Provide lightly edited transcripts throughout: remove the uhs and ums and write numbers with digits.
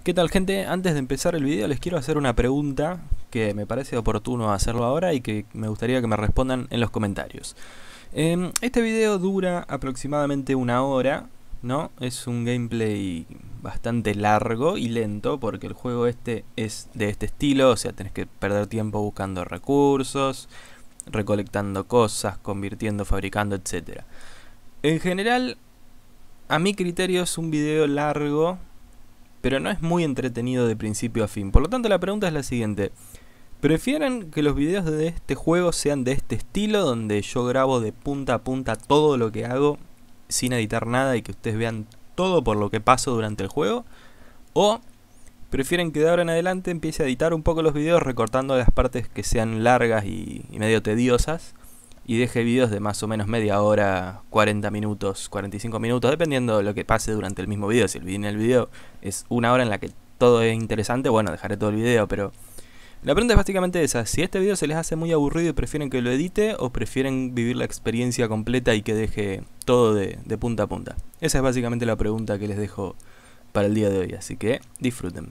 ¿Qué tal, gente? Antes de empezar el video les quiero hacer una pregunta que me parece oportuno hacerlo ahora y que me gustaría que me respondan en los comentarios. Este video dura aproximadamente una hora, ¿no? Es un gameplay bastante largo y lento porque el juego este es de este estilo, o sea, tenés que perder tiempo buscando recursos, recolectando cosas, convirtiendo, fabricando, etc. En general, a mi criterio es un video largo, pero no es muy entretenido de principio a fin. Por lo tanto, la pregunta es la siguiente: ¿prefieren que los videos de este juego sean de este estilo, donde yo grabo de punta a punta todo lo que hago sin editar nada y que ustedes vean todo por lo que paso durante el juego? ¿O prefieren que de ahora en adelante empiece a editar un poco los videos, recortando las partes que sean largas y medio tediosas, y deje videos de más o menos media hora, 40 minutos, 45 minutos, dependiendo de lo que pase durante el mismo video? Si el video es una hora en la que todo es interesante, bueno, dejaré todo el video, pero la pregunta es básicamente esa: si este video se les hace muy aburrido y prefieren que lo edite, o prefieren vivir la experiencia completa y que deje todo de punta a punta. Esa es básicamente la pregunta que les dejo para el día de hoy, así que disfruten.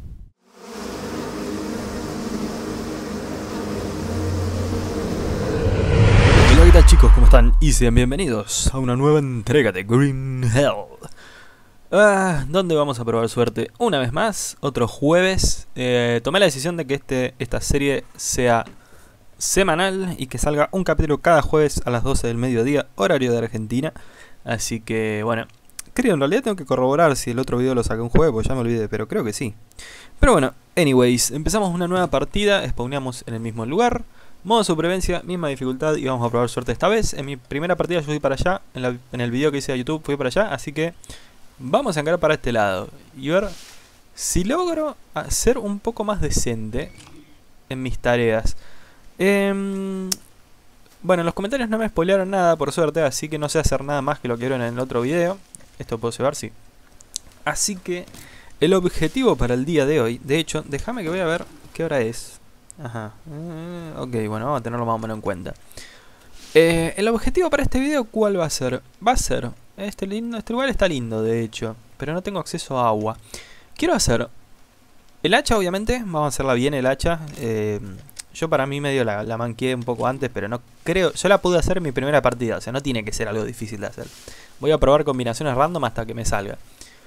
Hola, ¿qué tal, chicos? ¿Cómo están? Y sean bienvenidos a una nueva entrega de Green Hell, donde vamos a probar suerte una vez más, otro jueves. Tomé la decisión de que esta serie sea semanal y que salga un capítulo cada jueves a las 12 del mediodía, horario de Argentina. Así que, bueno, creo, en realidad tengo que corroborar si el otro video lo saqué un jueves, pues ya me olvidé, pero creo que sí. Pero bueno, anyways, empezamos una nueva partida, spawneamos en el mismo lugar, modo supervivencia, misma dificultad, y vamos a probar suerte esta vez. En mi primera partida yo fui para allá, en el video que hice a YouTube fui para allá, así que vamos a encarar para este lado y ver si logro ser un poco más decente en mis tareas. Bueno, en los comentarios no me spoilearon nada, por suerte, así que no sé hacer nada más que lo que vieron en el otro video. ¿Esto puedo llevar? Sí. Así que el objetivo para el día de hoy, de hecho, déjame que voy a ver qué hora es. Ajá. Ok, bueno, vamos a tenerlo más o menos en cuenta. El objetivo para este video, ¿cuál va a ser? Va a ser... Este lugar está lindo, de hecho, pero no tengo acceso a agua. Quiero hacer el hacha, obviamente. Vamos a hacerla bien, el hacha. Yo para mí medio la manqué un poco antes, pero no creo... Yo la pude hacer en mi primera partida, o sea, no tiene que ser algo difícil de hacer. Voy a probar combinaciones random hasta que me salga.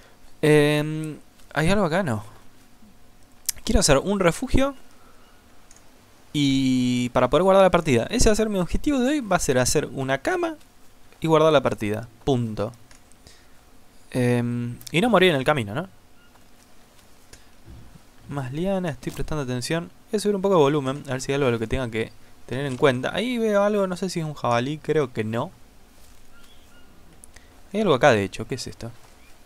¿Hay algo acá? No. Quiero hacer un refugio y para poder guardar la partida. Ese va a ser mi objetivo de hoy. Va a ser hacer una cama y guardar la partida. Punto. Y no morir en el camino, ¿no? Más liana, estoy prestando atención. Voy a subir un poco de volumen, a ver si hay algo de lo que tenga que tener en cuenta. Ahí veo algo, no sé si es un jabalí, creo que no. Hay algo acá, de hecho. ¿Qué es esto?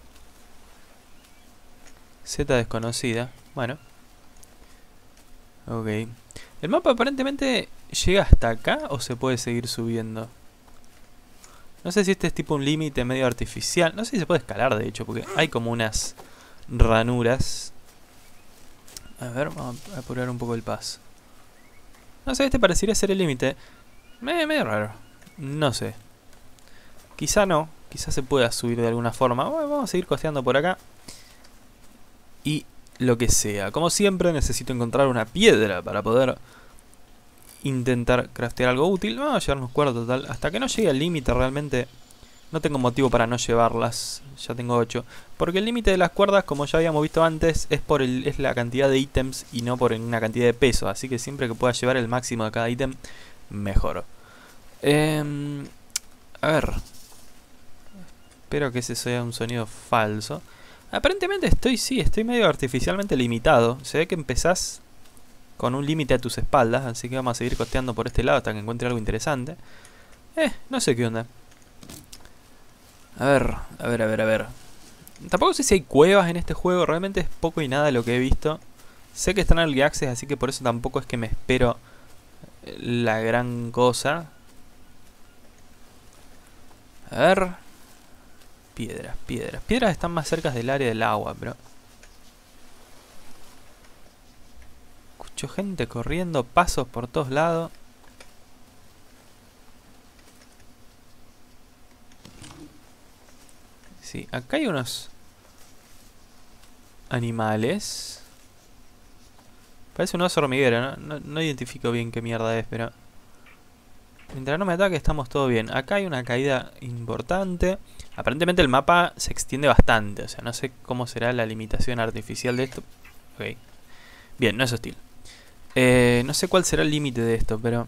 Z desconocida. Bueno. Ok. ¿El mapa aparentemente llega hasta acá o se puede seguir subiendo? No sé si este es tipo un límite medio artificial. No sé si se puede escalar, de hecho, porque hay como unas ranuras. A ver, vamos a apurar un poco el paso. No sé, este parecería ser el límite. Medio raro. No sé. Quizá no. Quizá se pueda subir de alguna forma. Bueno, vamos a seguir costeando por acá. Y lo que sea. Como siempre, necesito encontrar una piedra para poder intentar craftear algo útil. Vamos a llevarnos cuerdas, total. Hasta que no llegue al límite, realmente no tengo motivo para no llevarlas. Ya tengo 8. Porque el límite de las cuerdas, como ya habíamos visto antes, es la cantidad de ítems y no por una cantidad de peso. Así que siempre que pueda llevar el máximo de cada ítem, mejor. A ver. Espero que ese sea un sonido falso. Aparentemente estoy medio artificialmente limitado. Se ve que empezás con un límite a tus espaldas, así que vamos a seguir costeando por este lado hasta que encuentre algo interesante. No sé qué onda. A ver. Tampoco sé si hay cuevas en este juego, realmente es poco y nada lo que he visto. Sé que están en Early Access, así que por eso tampoco es que me espero la gran cosa. A ver. Piedras. Piedras están más cerca del área del agua, pero... Escucho gente corriendo, pasos por todos lados. Sí, acá hay unos animales. Parece un oso hormiguero, no identifico bien qué mierda es, pero... Mientras no me ataque estamos todo bien. Acá hay una caída importante. Aparentemente el mapa se extiende bastante. O sea, no sé cómo será la limitación artificial de esto. Ok. Bien, no es hostil. No sé cuál será el límite de esto, pero...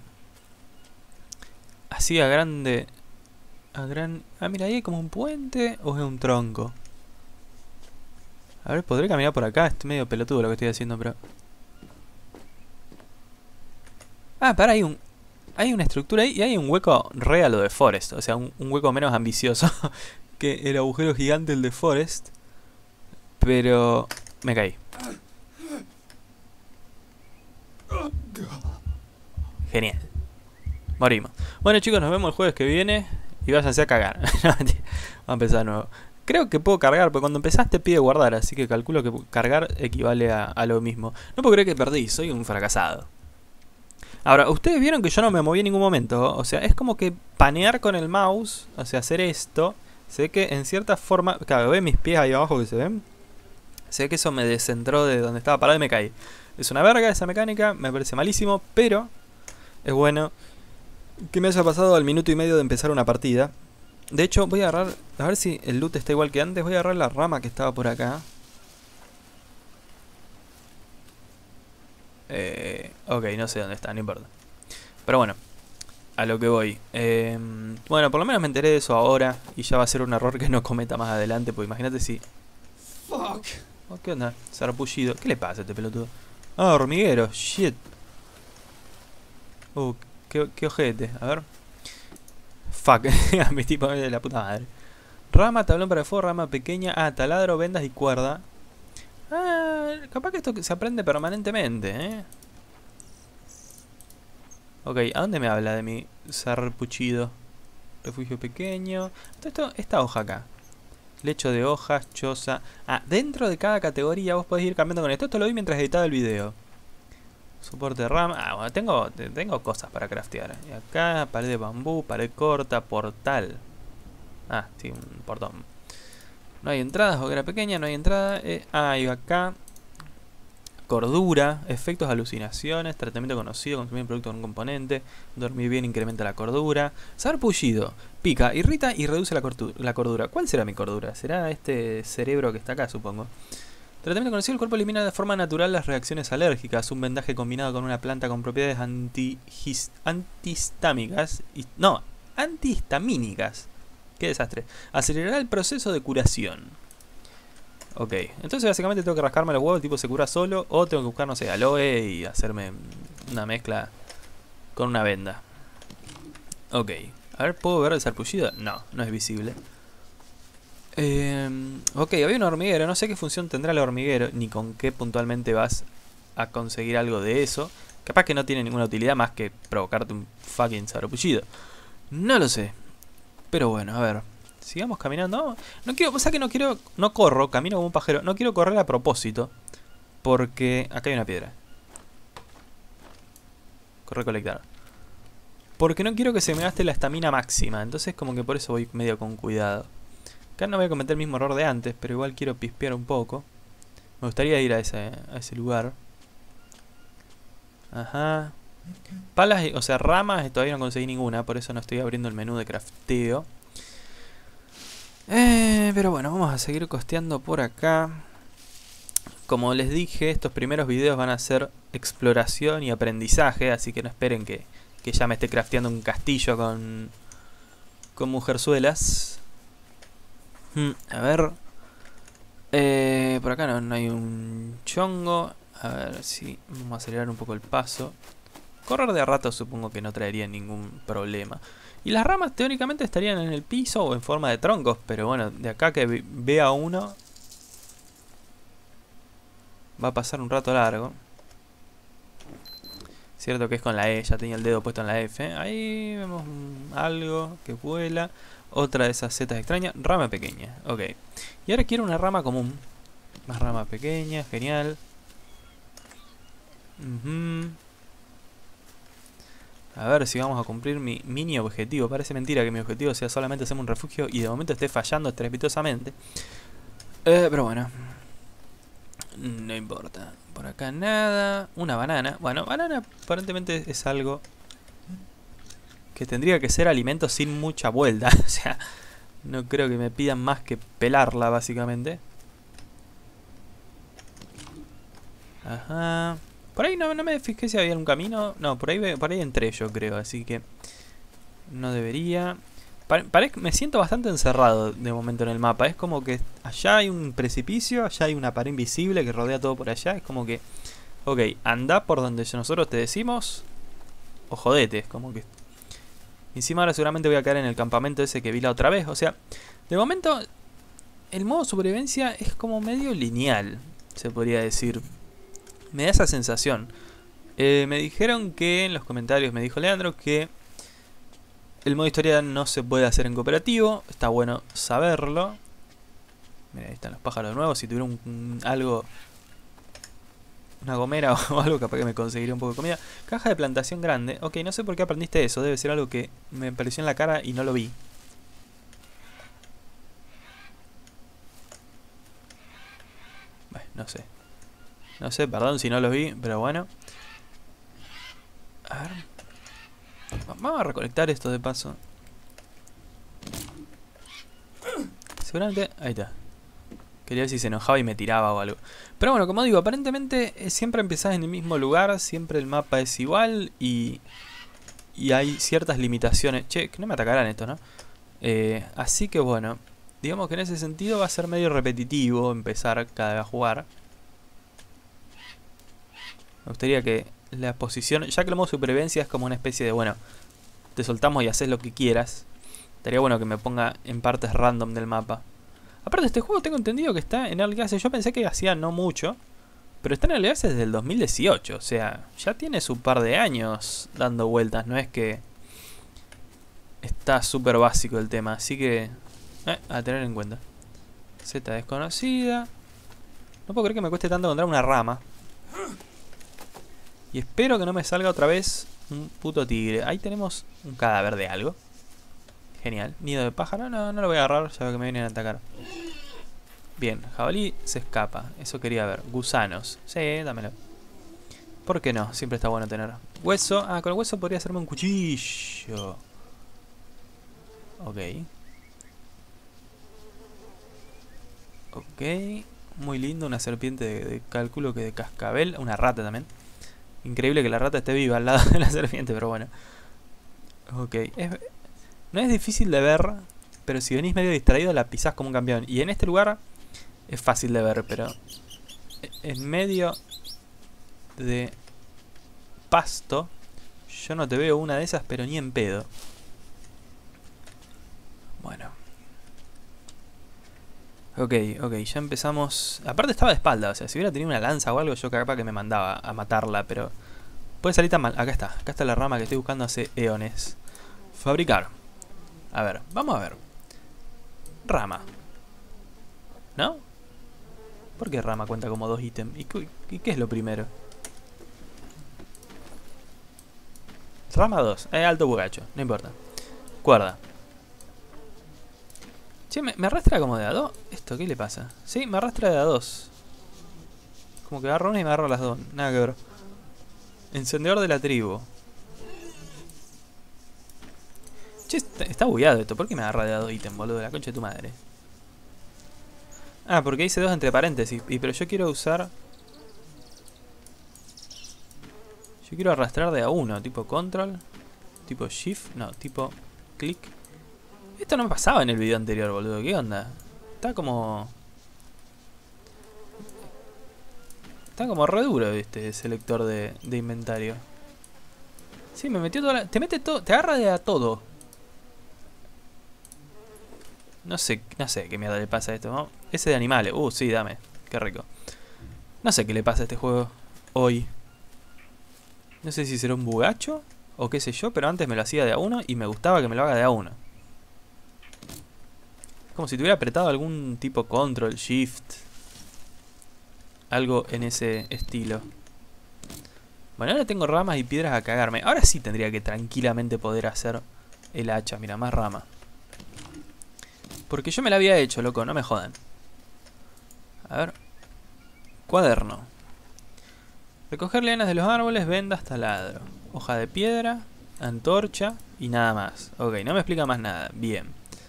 Así a grande... Ah, mira, ahí hay como un puente o es un tronco. A ver, podré caminar por acá. Estoy medio pelotudo lo que estoy haciendo, pero... Ah, pará, hay una estructura ahí y hay un hueco re a lo de Forest. O sea, un hueco menos ambicioso que el agujero gigante, el de Forest. Pero... me caí. Genial. Morimos. Bueno, chicos, nos vemos el jueves que viene. Y váyanse a cagar. Vamos a empezar de nuevo. Creo que puedo cargar, porque cuando empezaste pide guardar. Así que calculo que cargar equivale a lo mismo. No puedo creer que perdí, soy un fracasado. Ahora, ustedes vieron que yo no me moví en ningún momento. O sea, es como que panear con el mouse, o sea, hacer esto. Se ve que en cierta forma... Claro, ¿ven mis pies ahí abajo que se ven? Se ve que eso me descentró de donde estaba parado y me caí. Es una verga esa mecánica, me parece malísimo, pero... Es bueno que me haya pasado al minuto y medio de empezar una partida. De hecho, voy a agarrar... A ver si el loot está igual que antes. Voy a agarrar la rama que estaba por acá. Ok, no sé dónde está, no importa. Pero bueno, a lo que voy. Bueno, por lo menos me enteré de eso ahora. Y ya va a ser un error que no cometa más adelante. Porque imagínate si... Fuck. Oh, ¿qué onda? Sarpullido. ¿Qué le pasa a este pelotudo? Ah, hormiguero. Shit. Qué ojete. A ver. Fuck. Mi tipo de la puta madre. Rama, tablón para el fuego, rama pequeña. Ah, taladro, vendas y cuerda. Ah, capaz que esto se aprende permanentemente, ¿eh? Ok, ¿a dónde me habla de mi sarpullido? Refugio pequeño. Esta hoja acá. Lecho de hojas, choza. Ah, dentro de cada categoría vos podés ir cambiando con esto. Esto lo vi mientras editaba el video. Soporte de rama. Ah, bueno, tengo cosas para craftear. Y acá, pared de bambú, pared corta, portal. Ah, sí, un portón. No hay entradas, hoguera pequeña, no hay entrada. Y acá. Cordura, efectos, alucinaciones, tratamiento conocido, consumir producto con un componente, dormir bien incrementa la cordura, sarpullido, pica, irrita y reduce la cordura. ¿Cuál será mi cordura? ¿Será este cerebro que está acá, supongo? Tratamiento conocido, el cuerpo elimina de forma natural las reacciones alérgicas, un vendaje combinado con una planta con propiedades antihistamínicas. Qué desastre. Acelerará el proceso de curación. Ok, entonces básicamente tengo que rascarme los huevos, tipo se cura solo, o tengo que buscar, no sé, aloe y hacerme una mezcla con una venda. Ok, a ver, ¿puedo ver el sarpullido? No, no es visible. Ok, había un hormiguero, no sé qué función tendrá el hormiguero, ni con qué puntualmente vas a conseguir algo de eso. Capaz que no tiene ninguna utilidad más que provocarte un fucking sarpullido. No lo sé, pero bueno, a ver. Sigamos caminando. No quiero, o sea que no corro, camino como un pajero. No quiero correr a propósito. Porque acá hay una piedra. Recolectar. Porque no quiero que se me gaste la estamina máxima. Entonces como que por eso voy medio con cuidado. Acá no voy a cometer el mismo error de antes, pero igual quiero pispear un poco. Me gustaría ir a ese lugar. Ajá. Palas, o sea, ramas todavía no conseguí ninguna. Por eso no estoy abriendo el menú de crafteo. Pero bueno, vamos a seguir costeando por acá. Como les dije, estos primeros videos van a ser exploración y aprendizaje. Así que no esperen que ya me esté crafteando un castillo con mujerzuelas. A ver. Por acá no hay un chongo. A ver si vamos a acelerar un poco el paso. Correr de a rato supongo que no traería ningún problema. Y las ramas teóricamente estarían en el piso o en forma de troncos. Pero bueno, de acá que vea uno va a pasar un rato largo. Cierto que es con la E, ya tenía el dedo puesto en la F. Ahí vemos algo que vuela. Otra de esas setas extrañas. Rama pequeña, ok. Y ahora quiero una rama común. Más rama pequeña, genial. A ver si vamos a cumplir mi mini objetivo. Parece mentira que mi objetivo sea solamente hacerme un refugio y de momento esté fallando estrepitosamente. Pero bueno. No importa. Por acá nada. Una banana. Bueno, banana aparentemente es algo que tendría que ser alimento sin mucha vuelta. O sea, no creo que me pidan más que pelarla, básicamente. Ajá. Por ahí no me fijé si había un camino. No, por ahí entré yo, creo. Así que no debería. Me siento bastante encerrado de momento en el mapa. Es como que allá hay un precipicio, allá hay una pared invisible que rodea todo por allá. Es como que, ok, anda por donde nosotros te decimos o jodete. Es como que... Encima ahora seguramente voy a caer en el campamento ese que vi la otra vez. O sea, de momento el modo supervivencia es como medio lineal, se podría decir. Me da esa sensación. Me dijeron que en los comentarios, me dijo Leandro, que el modo historia no se puede hacer en cooperativo. Está bueno saberlo. Mira, ahí están los pájaros nuevos. Si tuviera algo, una gomera o algo, capaz que me conseguiría un poco de comida. Caja de plantación grande. Ok, no sé por qué aprendiste eso. Debe ser algo que me apareció en la cara y no lo vi. Bueno, no sé. No sé, perdón si no lo vi, pero bueno. A ver. Vamos a recolectar esto de paso. Seguramente... Ahí está. Quería ver si se enojaba y me tiraba o algo. Pero bueno, como digo, aparentemente siempre empezás en el mismo lugar. Siempre el mapa es igual. Y hay ciertas limitaciones. Che, que no me atacarán esto, ¿no? Así que bueno. Digamos que en ese sentido va a ser medio repetitivo empezar cada vez a jugar. Me gustaría que la posición... Ya que el modo supervivencia es como una especie de... Bueno, te soltamos y haces lo que quieras. Estaría bueno que me ponga en partes random del mapa. Aparte, este juego tengo entendido que está en Early Access. Yo pensé que hacía no mucho, pero está en Early Access desde el 2018. O sea, ya tiene su par de años dando vueltas. No es que está súper básico el tema. Así que... a tener en cuenta. Z desconocida. No puedo creer que me cueste tanto encontrar una rama. Y espero que no me salga otra vez un puto tigre. Ahí tenemos un cadáver de algo. Genial. Nido de pájaro. No lo voy a agarrar, ya veo que me vienen a atacar. Bien, jabalí se escapa. Eso quería ver. Gusanos. Sí, dámelo. ¿Por qué no? Siempre está bueno tener. Hueso. Ah, con el hueso podría hacerme un cuchillo. Ok. Ok. Muy lindo. Una serpiente de cálculo que de cascabel. Una rata también. Increíble que la rata esté viva al lado de la serpiente, pero bueno. Ok. No es difícil de ver, pero si venís medio distraído la pisás como un campeón. Y en este lugar es fácil de ver, pero en medio de pasto yo no te veo una de esas, pero ni en pedo. Bueno. Ok, ya empezamos. Aparte estaba de espalda, o sea, si hubiera tenido una lanza o algo yo capaz que me mandaba a matarla, pero puede salir tan mal. Acá está la rama que estoy buscando hace eones. Fabricar. A ver, vamos a ver. Rama. ¿No? ¿Por qué rama cuenta como 2 ítems? ¿Y qué es lo primero? Rama 2. Alto bugacho, no importa. Cuerda. Che, me arrastra como de a 2. ¿Esto qué le pasa? Sí, me arrastra de a 2. Como que agarro una y me agarro las dos. Nada que ver. Encendedor de la tribu. Che, está bugueado esto. ¿Por qué me agarra de a 2 ítems, boludo? La concha de tu madre. Ah, porque hice 2 entre paréntesis. Pero yo quiero usar... Yo quiero arrastrar de a 1. Tipo control. Tipo shift. No, tipo click. Esto no me pasaba en el video anterior, boludo. ¿Qué onda? Está como re duro este selector de inventario. Sí, me metió toda la... Te mete todo... Te agarra de a todo. No sé qué mierda le pasa a esto, ¿no? Ese de animales. Sí, dame. Qué rico. No sé qué le pasa a este juego hoy. No sé si será un bugacho o qué sé yo, pero antes me lo hacía de a 1 y me gustaba que me lo haga de a 1. Como si tuviera apretado algún tipo control, shift. Algo en ese estilo. Bueno, ahora tengo ramas y piedras a cagarme. Ahora sí tendría que tranquilamente poder hacer el hacha. Mira, más rama. Porque yo me la había hecho, loco, no me jodan. A ver. Cuaderno. Recoger lianas de los árboles, vendas, taladro. Hoja de piedra, antorcha y nada más. Ok, no me explica más nada. Bien.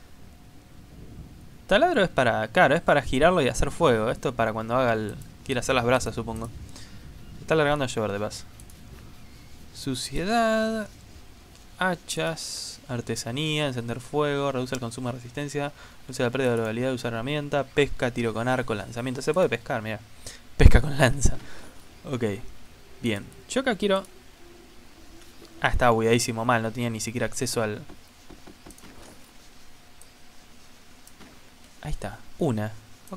Taladro es para... Claro, es para girarlo y hacer fuego. Esto es para cuando haga el... quiera hacer las brasas, supongo. Está largando a llover de paso. Suciedad. Hachas. Artesanía. Encender fuego. Reduce el consumo de resistencia. Reduce la pérdida de durabilidad de usar herramienta. Pesca, tiro con arco, lanzamiento. Se puede pescar, mira. Pesca con lanza. Ok. Bien. Yo acá quiero... Ah, estaba bugueadísimo mal. No tenía ni siquiera acceso al... Ahí está. Una. Ok.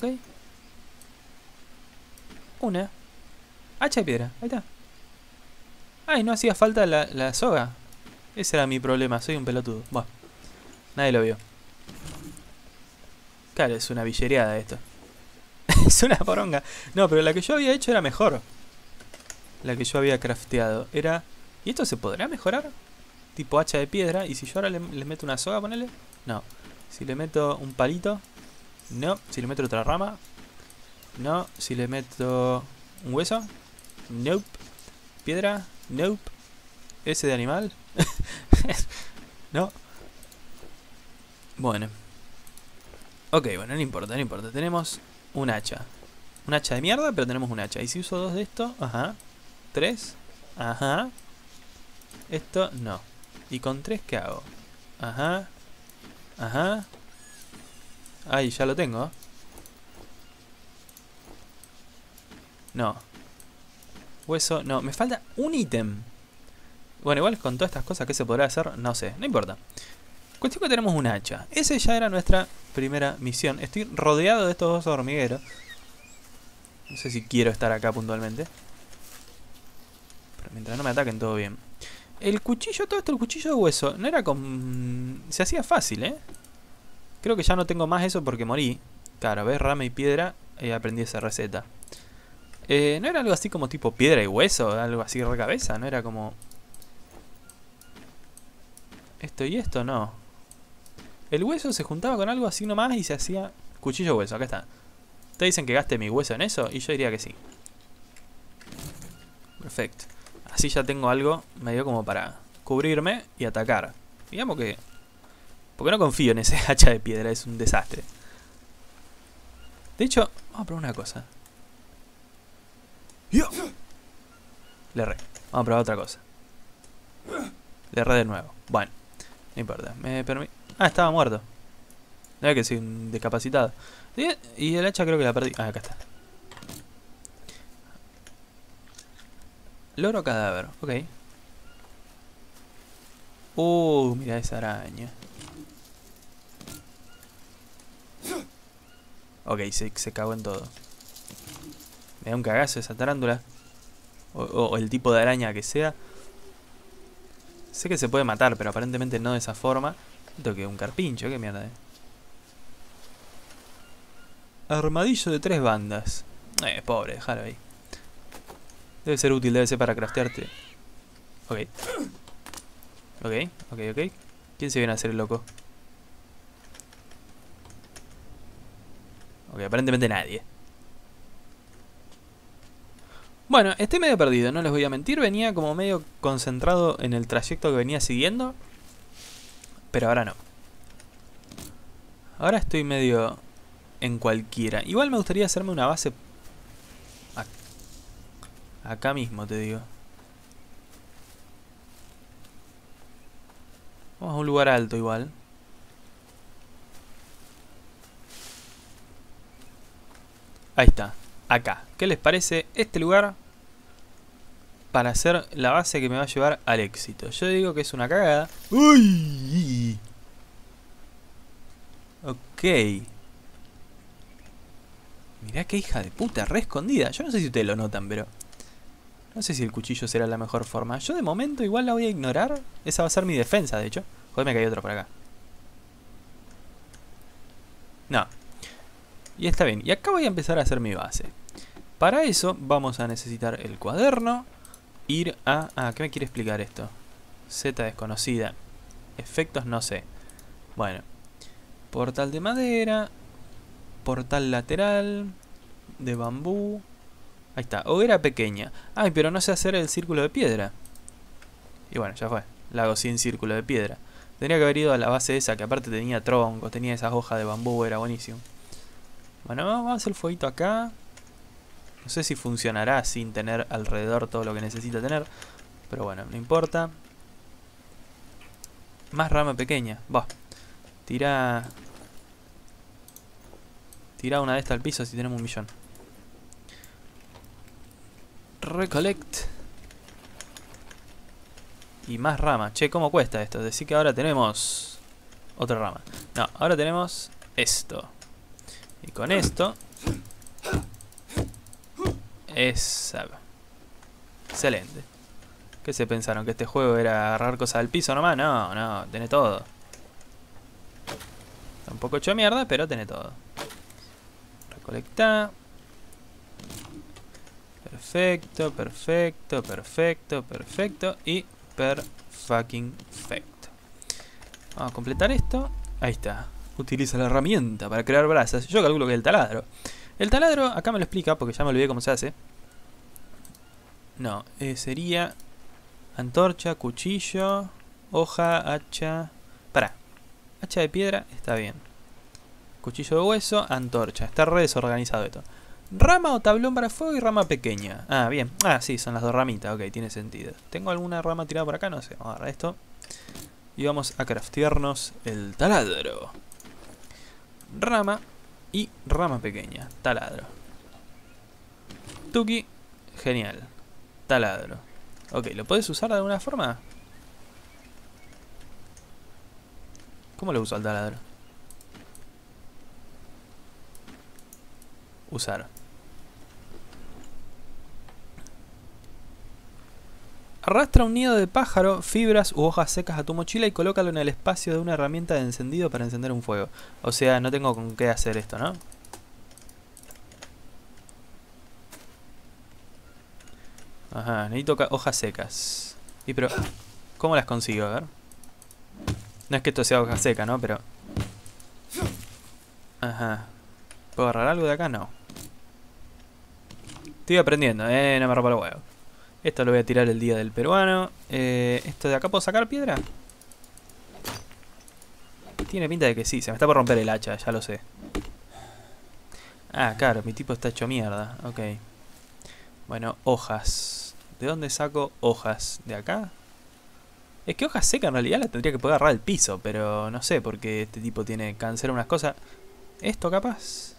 Una. Hacha de piedra. Ahí está. Ay, no hacía falta la soga. Ese era mi problema. Soy un pelotudo. Bueno. Nadie lo vio. Claro, es una villereada esto. Es una poronga. No, pero la que yo había hecho era mejor. La que yo había crafteado. Era... ¿Y esto se podrá mejorar? Tipo hacha de piedra. ¿Y si yo ahora le meto una soga, ponele? No. Si le meto un palito... No. Si le meto otra rama. No. Si le meto un hueso. Nope. Piedra. Nope. Ese de animal. No. Bueno. Ok, bueno, no importa, no importa. Tenemos un hacha. Un hacha de mierda, pero tenemos un hacha. Y si uso dos de esto, ajá. 3. Ajá. Esto, no. ¿Y con 3 qué hago? Ajá. Ajá. Ahí, ya lo tengo. No. Hueso, no. Me falta un ítem. Bueno, igual con todas estas cosas que se podrá hacer, no sé. No importa. Cuestión que tenemos un hacha. Esa ya era nuestra primera misión. Estoy rodeado de estos dos hormigueros. No sé si quiero estar acá puntualmente. Pero mientras no me ataquen, todo bien. El cuchillo, todo esto, el cuchillo de hueso, no era con... Se hacía fácil, ¿eh? Creo que ya no tengo más eso porque morí. Claro, ves, rama y piedra. Y aprendí esa receta. ¿No era algo así como tipo piedra y hueso? Algo así de cabeza. ¿No era como... esto y esto? No. El hueso se juntaba con algo así nomás y se hacía cuchillo de hueso. Acá está. ¿Ustedes dicen que gaste mi hueso en eso? Y yo diría que sí. Perfecto. Así ya tengo algo medio como para cubrirme y atacar. Digamos que... porque no confío en ese hacha de piedra, es un desastre. De hecho, vamos a probar una cosa. Le erré. Vamos a probar otra cosa. Le erré de nuevo. Bueno, no importa. Me permite... Ah, estaba muerto. No es que soy un discapacitado. Y el hacha creo que la perdí. Ah, acá está. Loro cadáver, ok. Mira esa araña. Ok, se cagó en todo. Me da un cagazo esa tarántula. O el tipo de araña que sea. Sé que se puede matar, pero aparentemente no de esa forma. Esto que un carpincho, qué mierda. Armadillo de 3 bandas. Pobre, déjalo ahí. Debe ser útil, debe ser para craftearte. Ok. Ok, ok, ok. ¿Quién se viene a hacer el loco? Ok, aparentemente nadie. Bueno, estoy medio perdido, no les voy a mentir. Venía como medio concentrado en el trayecto que venía siguiendo. Pero ahora no. Ahora estoy medio en cualquiera. Igual me gustaría hacerme una base acá mismo, te digo. Vamos a un lugar alto igual. Ahí está, acá. ¿Qué les parece este lugar para hacer la base que me va a llevar al éxito? Yo digo que es una cagada. ¡Uy! Ok. Mirá qué hija de puta, re escondida. Yo no sé si ustedes lo notan, pero... no sé si el cuchillo será la mejor forma. Yo de momento igual la voy a ignorar. Esa va a ser mi defensa, de hecho. Joder, me cayó otro por acá. No. Y está bien. Y acá voy a empezar a hacer mi base. Para eso vamos a necesitar el cuaderno. Ir a... ah, ¿qué me quiere explicar esto? Z desconocida. Efectos no sé. Bueno. Portal de madera. Portal lateral. De bambú. Ahí está, hoguera pequeña. Ay, pero no sé hacer el círculo de piedra. Y bueno, ya fue. La hago sin círculo de piedra. Tendría que haber ido a la base esa, que aparte tenía troncos, tenía esas hojas de bambú, era buenísimo. Bueno, vamos a hacer el fueguito acá. No sé si funcionará sin tener alrededor todo lo que necesita tener. Pero bueno, no importa. Más rama pequeña. Va. Tira una de estas al piso si tenemos un millón. Recollect. Y más rama. Che, ¿cómo cuesta esto? Decir que ahora tenemos otra rama. No, ahora tenemos esto. Y con esto... Esa. Excelente. ¿Qué se pensaron? ¿Que este juego era agarrar cosas del piso nomás? No, no, tiene todo. Está un poco hecho mierda, pero tiene todo. Recolectar. Perfecto, perfecto, perfecto, perfecto. Y perfecto. Vamos a completar esto. Ahí está. Utiliza la herramienta para crear brasas. Yo calculo que es el taladro. El taladro, acá me lo explica porque ya me olvidé cómo se hace. No, sería antorcha, cuchillo, hoja, hacha. Pará. Hacha de piedra está bien. Cuchillo de hueso, antorcha. Está re desorganizado esto. Rama o tablón para fuego y rama pequeña. Ah, bien. Ah, sí, son las dos ramitas. Ok, tiene sentido. ¿Tengo alguna rama tirada por acá? No sé. Vamos a agarrar esto. Y vamos a craftearnos el taladro. Rama y rama pequeña. Taladro. Tuki. Genial. Taladro. Ok, ¿lo puedes usar de alguna forma? ¿Cómo lo uso al taladro? Usar. Arrastra un nido de pájaro, fibras u hojas secas a tu mochila y colócalo en el espacio de una herramienta de encendido para encender un fuego. O sea, no tengo con qué hacer esto, ¿no? Ajá, necesito hojas secas. Y pero, ¿cómo las consigo? A ver. No es que esto sea hoja seca, ¿no? Pero... Ajá. ¿Puedo agarrar algo de acá? No. Estoy aprendiendo, no me rompa los huevos. Esto lo voy a tirar el día del peruano. ¿Esto de acá puedo sacar piedra? Tiene pinta de que sí. Se me está por romper el hacha, ya lo sé. Ah, claro, mi tipo está hecho mierda. Ok. Bueno, hojas. ¿De dónde saco hojas? ¿De acá? Es que hojas secas en realidad las tendría que poder agarrar al piso. Pero no sé, porque este tipo tiene cáncer unas cosas. ¿Esto capaz?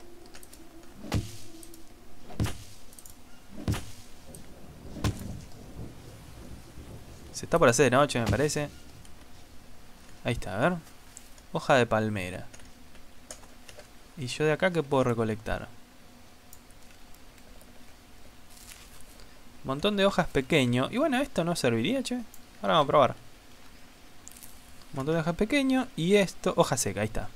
Se está por hacer de noche, me parece. Ahí está, a ver. Hoja de palmera. ¿Y yo de acá qué puedo recolectar? Montón de hojas pequeño. Y bueno, esto no serviría, che. Ahora vamos a probar. Montón de hojas pequeño. Y esto, hoja seca, ahí está.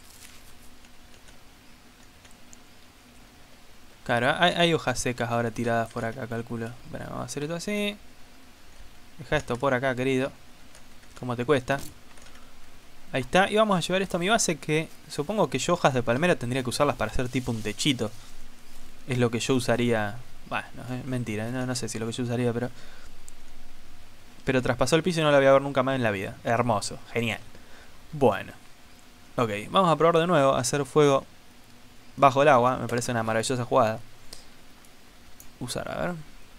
Claro, hay hojas secas ahora tiradas por acá, calculo. Bueno, vamos a hacer esto así. Deja esto por acá, querido. ¿Cómo te cuesta? Ahí está. Y vamos a llevar esto a mi base, que supongo que yo hojas de palmera tendría que usarlas para hacer tipo un techito. Es lo que yo usaría. Bueno, mentira, no sé si es lo que yo usaría, pero... Pero traspasó el piso y no la voy a ver nunca más en la vida. Hermoso, genial. Bueno. Ok, vamos a probar de nuevo a hacer fuego bajo el agua. Me parece una maravillosa jugada. Usar, a ver.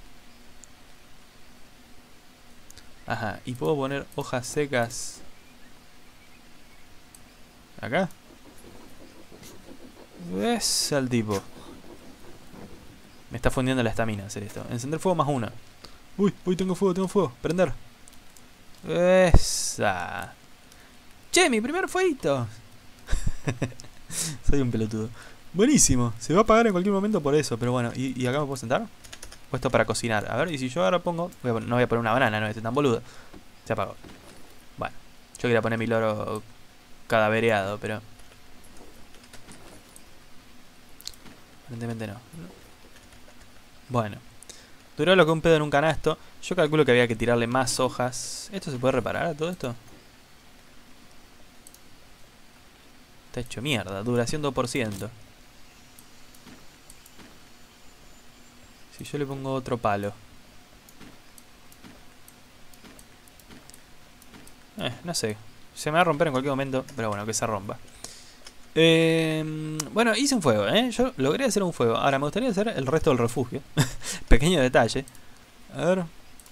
Ajá, y puedo poner hojas secas acá. ¿Ves al tipo? Me está fundiendo la estamina hacer esto. Encender fuego más una. Uy, tengo fuego. Prender. Esa. Che, mi primer fueguito. Soy un pelotudo. Buenísimo. Se va a apagar en cualquier momento por eso. Pero bueno, ¿y acá me puedo sentar? O esto para cocinar. A ver, y si yo ahora pongo... no voy a poner una banana, no esté tan boludo. Se apagó. Bueno, yo quería poner mi loro cadavereado, pero... Aparentemente no. Bueno. Duró lo que un pedo en un canasto. Yo calculo que había que tirarle más hojas. ¿Esto se puede reparar a todo esto? Está hecho mierda. Duración 2%. Si yo le pongo otro palo. No sé. Se me va a romper en cualquier momento. Pero bueno, que se rompa. Bueno, hice un fuego, Yo logré hacer un fuego. Ahora me gustaría hacer el resto del refugio. Pequeño detalle. A ver.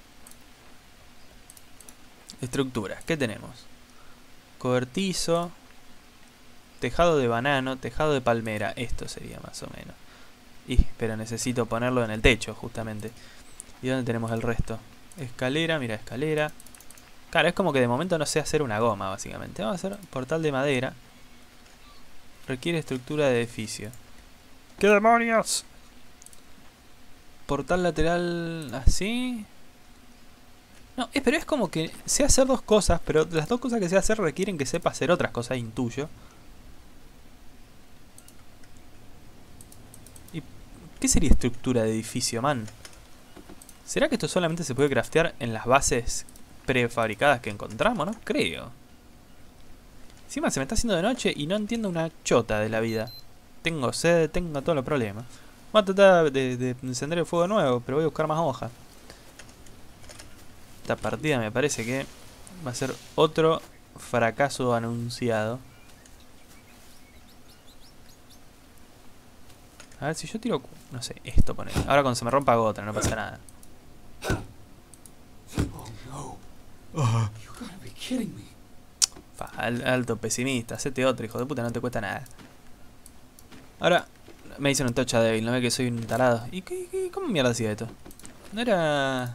Estructuras. ¿Qué tenemos? Cobertizo. Tejado de banano. Tejado de palmera. Esto sería más o menos. Pero necesito ponerlo en el techo, justamente. ¿Y dónde tenemos el resto? Escalera, mira, escalera. Claro, es como que de momento no sé hacer una goma, básicamente. Vamos a hacer portal de madera. Requiere estructura de edificio. ¡Qué demonios! Portal lateral así. No, pero es como que sé hacer dos cosas, pero las dos cosas que sé hacer requieren que sepa hacer otras cosas, intuyo. ¿Y qué sería estructura de edificio, man? ¿Será que esto solamente se puede craftear en las bases prefabricadas que encontramos? No creo. Encima se me está haciendo de noche y no entiendo una chota de la vida. Tengo sed, tengo todos los problemas. Voy a tratar de encender el fuego nuevo, pero voy a buscar más hojas. Esta partida me parece que va a ser otro fracaso anunciado. A ver si yo tiro... No sé, esto pone. Ahora cuando se me rompa hago otra, no pasa nada. Alto pesimista, hacete otro, hijo de puta, no te cuesta nada. Ahora, me dicen un tocha débil, no ve que soy un tarado. ¿Y cómo mierda hacía esto? No era...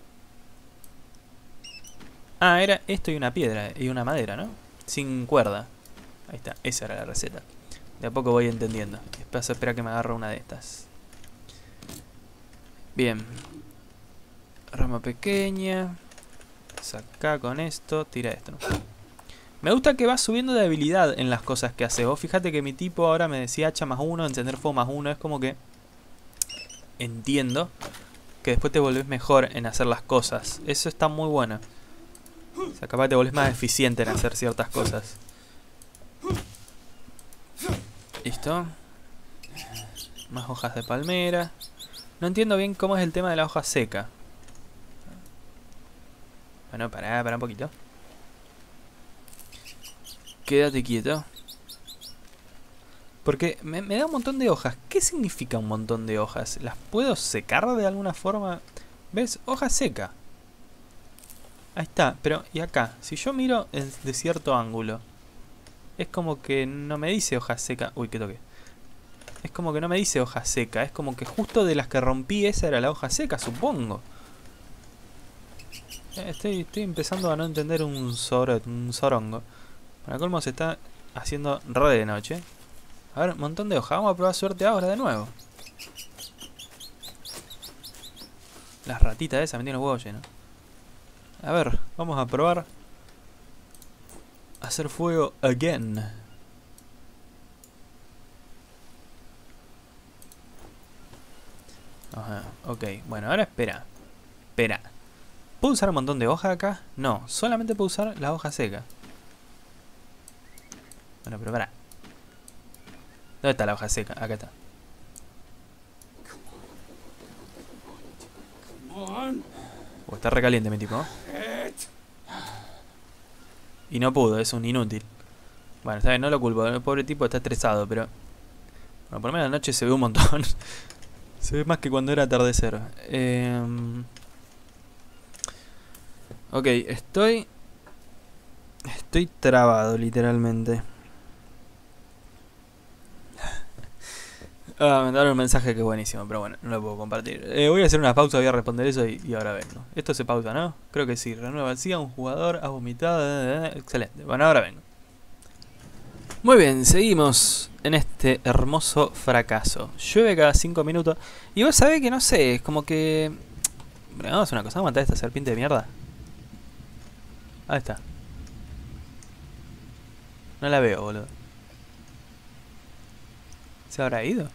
Ah, era esto y una piedra y una madera, ¿no? Sin cuerda. Ahí está, esa era la receta. De a poco voy entendiendo. Después espera que me agarre una de estas. Bien. Rama pequeña. Saca con esto. Tira esto, ¿no? Me gusta que va subiendo de habilidad en las cosas que hace. Vos fíjate que mi tipo ahora me decía hacha +1, encender fuego +1. Es como que entiendo que después te volvés mejor en hacer las cosas. Eso está muy bueno. O sea, capaz te volvés más eficiente en hacer ciertas cosas. Listo. Más hojas de palmera. No entiendo bien cómo es el tema de la hoja seca. Bueno, pará un poquito. Quédate quieto. Porque me da un montón de hojas. ¿Qué significa un montón de hojas? ¿Las puedo secar de alguna forma? ¿Ves? Hoja seca. Ahí está. Pero, ¿y acá? Si yo miro de cierto ángulo, es como que no me dice hoja seca. Uy, que toque. Es como que no me dice hoja seca. Es como que justo de las que rompí esa era la hoja seca, supongo. Estoy empezando a no entender un sorongo. Para colmo se está haciendo re de noche. A ver, un montón de hojas. Vamos a probar suerte ahora de nuevo. Las ratitas esas me tienen los huevos llenos. A ver, vamos a probar hacer fuego again. Ajá, ok. Bueno, ahora espera. Espera. ¿Puedo usar un montón de hoja acá? No, solamente puedo usar la hoja seca. Bueno, pero pará. ¿Dónde está la hoja seca? Acá está. Está recaliente mi tipo, ¿no? Y no pudo, es un inútil. Bueno, está bien, no lo culpo. El pobre tipo está estresado, pero... Bueno, por lo menos la noche se ve un montón. Se ve más que cuando era atardecer. Ok, estoy trabado, literalmente. Me mandaron un mensaje que es buenísimo, pero bueno, no lo puedo compartir. Voy a hacer una pausa, voy a responder eso y ahora vengo. Esto se pausa, ¿no? Creo que sí. Renueva. Siga un jugador, ha vomitado. Excelente. Bueno, ahora vengo. Muy bien, seguimos en este hermoso fracaso. Llueve cada 5 minutos. Y vos sabés que no sé, es como que... Bueno, vamos a hacer una cosa, vamos a matar a esta serpiente de mierda. Ahí está. No la veo, boludo. ¿Se habrá ido?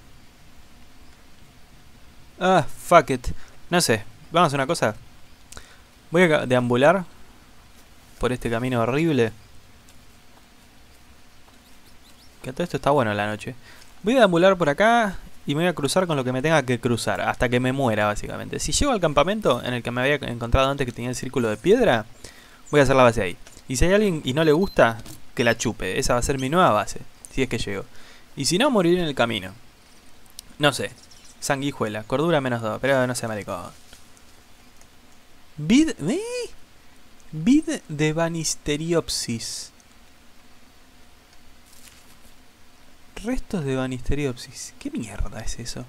Ah, fuck it. No sé, vamos a hacer una cosa. Voy a deambular por este camino horrible. Que todo esto está bueno en la noche. Voy a deambular por acá y me voy a cruzar con lo que me tenga que cruzar, hasta que me muera básicamente. Si llego al campamento en el que me había encontrado antes, que tenía el círculo de piedra, voy a hacer la base ahí. Y si hay alguien y no le gusta, que la chupe. Esa va a ser mi nueva base, si es que llego. Y si no, moriré en el camino. No sé. Sanguijuela, cordura -2, pero no sé, maricón. Vid de Banisteriopsis. Restos de Banisteriopsis. ¿Qué mierda es eso?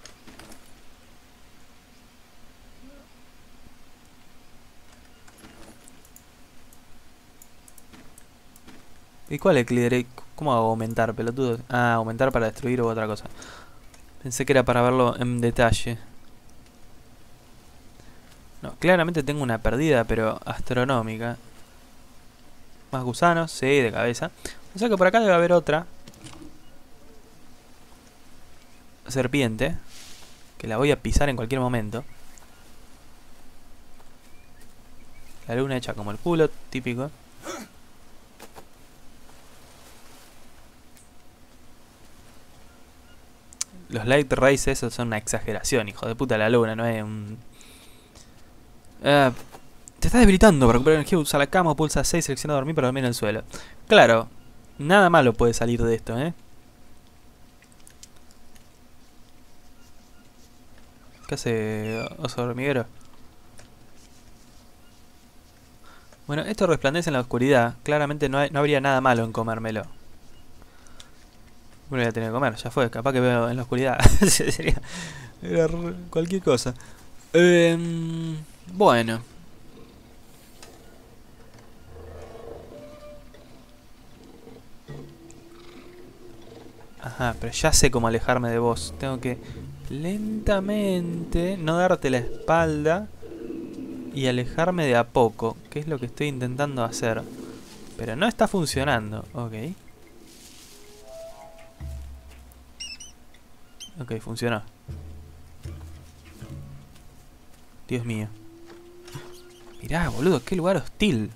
¿Y cuál es el click? ¿Cómo hago aumentar, pelotudo? Ah, aumentar para destruir u otra cosa. Pensé que era para verlo en detalle. No, claramente tengo una pérdida, pero astronómica. Más gusanos, sí, de cabeza. O sea que por acá debe haber otra serpiente, que la voy a pisar en cualquier momento. La luna hecha como el culo, típico. Los light rays esos son una exageración, hijo de puta, la luna, no es un... te estás debilitando. Para recuperar energía, usa la cama, pulsa 6, selecciona dormir para dormir en el suelo. Claro, nada malo puede salir de esto, ¿Qué hace oso hormiguero? Bueno, esto resplandece en la oscuridad. Claramente no habría nada malo en comérmelo. Bueno, voy a tener que comer, ya fue. Capaz que veo en la oscuridad. Sería cualquier cosa. Bueno. Ajá, pero ya sé cómo alejarme de vos. Tengo que lentamente no darte la espalda y alejarme de a poco, que es lo que estoy intentando hacer. Pero no está funcionando. Ok. Ok, funcionó. Dios mío. Mirá, boludo, qué lugar hostil.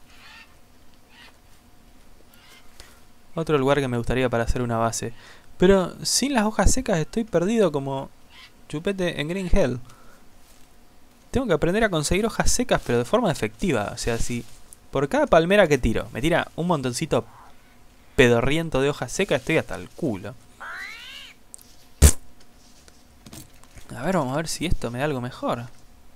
Otro lugar que me gustaría para hacer una base. Pero sin las hojas secas estoy perdido como chupete en Green Hell. Tengo que aprender a conseguir hojas secas, pero de forma efectiva. O sea, si por cada palmera que tiro me tira un montoncito pedorriento de hojas secas, estoy hasta el culo. A ver, vamos a ver si esto me da algo mejor.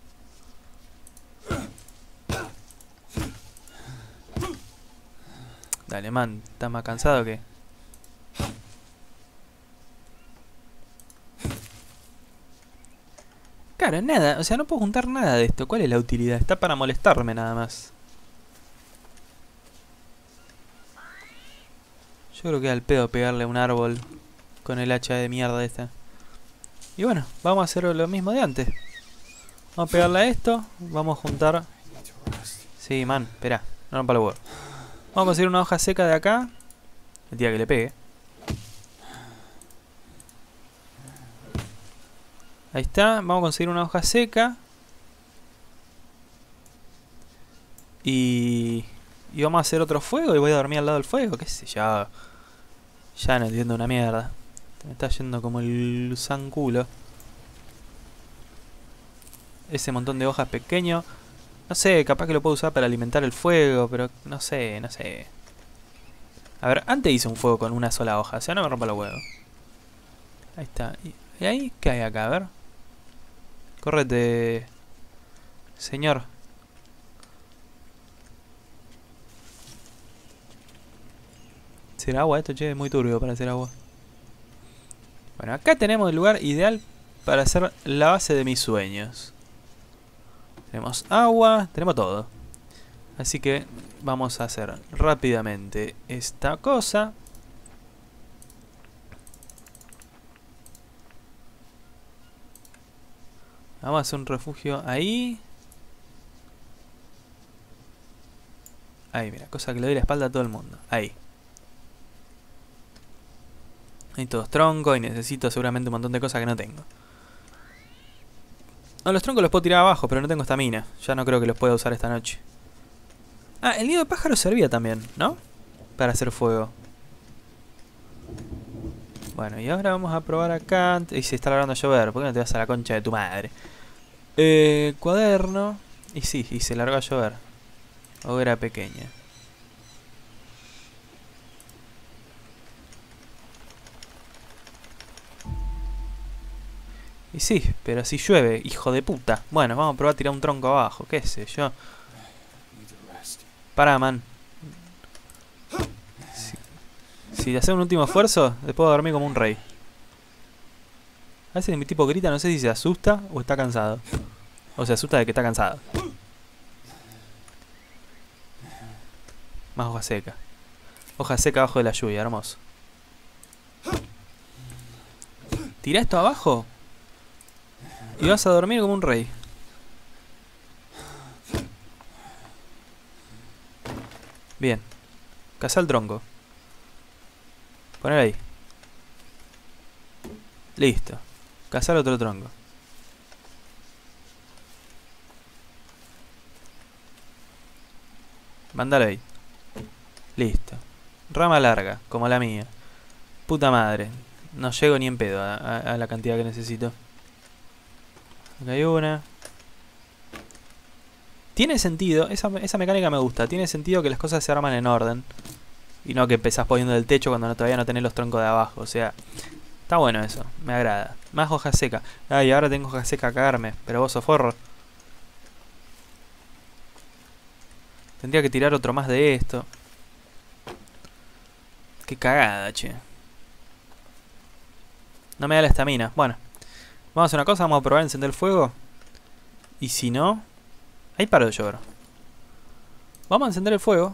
Dale, man, ¿estás más cansado que...? Claro, nada, o sea, no puedo juntar nada de esto. ¿Cuál es la utilidad? Está para molestarme nada más. Yo creo que al pedo pegarle a un árbol con el hacha de mierda esta. Y bueno, vamos a hacer lo mismo de antes. Vamos a pegarle a esto. Vamos a juntar... Sí, man, espera, no rompa los huevos. Vamos a conseguir una hoja seca de acá. El día que le pegue. Ahí está, vamos a conseguir una hoja seca. Y vamos a hacer otro fuego y voy a dormir al lado del fuego, qué sé yo. Ya no entiendo una mierda. Me está yendo como el zanculo. Ese montón de hojas pequeño. No sé, capaz que lo puedo usar para alimentar el fuego, pero no sé, no sé. A ver, antes hice un fuego con una sola hoja, o sea, no me rompa los huevos. Ahí está. ¿Y ahí qué hay acá? A ver. Córrete, señor. ¿Será agua esto? Che, es muy turbio para hacer agua. Bueno, acá tenemos el lugar ideal para hacer la base de mis sueños. Tenemos agua, tenemos todo. Así que vamos a hacer rápidamente esta cosa. Vamos a hacer un refugio ahí. Ahí, mira, cosa que le doy la espalda a todo el mundo. Ahí. Hay todos troncos y necesito seguramente un montón de cosas que no tengo. No, los troncos los puedo tirar abajo, pero no tengo estamina. Ya no creo que los pueda usar esta noche. Ah, el nido de pájaro servía también, ¿no? Para hacer fuego. Bueno, y ahora vamos a probar acá. Y se está largando a llover. ¿Por qué no te vas a la concha de tu madre? Cuaderno. Y sí, y se largó a llover. Hoguera pequeña. Y sí, pero si llueve, hijo de puta. Bueno, vamos a probar a tirar un tronco abajo, qué sé yo. Pará, man. Si haces un último esfuerzo, después puedo dormir como un rey. A veces mi tipo grita, no sé si se asusta o está cansado. O se asusta de que está cansado. Más hoja seca. Hoja seca abajo de la lluvia, hermoso. Tirá esto abajo y vas a dormir como un rey. Bien. Cazá el tronco. Poner ahí. Listo. Cazar otro tronco. Mándalo ahí. Listo. Rama larga, como la mía. Puta madre. No llego ni en pedo a la cantidad que necesito. Acá hay una. Tiene sentido, esa mecánica me gusta. Tiene sentido que las cosas se arman en orden. Y no que empezás poniendo del techo cuando todavía no tenés los troncos de abajo. O sea, está bueno eso, me agrada. Más hoja seca. Ay, ahora tengo hoja seca a cagarme. Pero vos sos forro. Tendría que tirar otro más de esto. Qué cagada, che. No me da la estamina. Bueno, vamos a hacer una cosa, vamos a probar a encender el fuego. Y si no... Ahí paro de llover. Vamos a encender el fuego.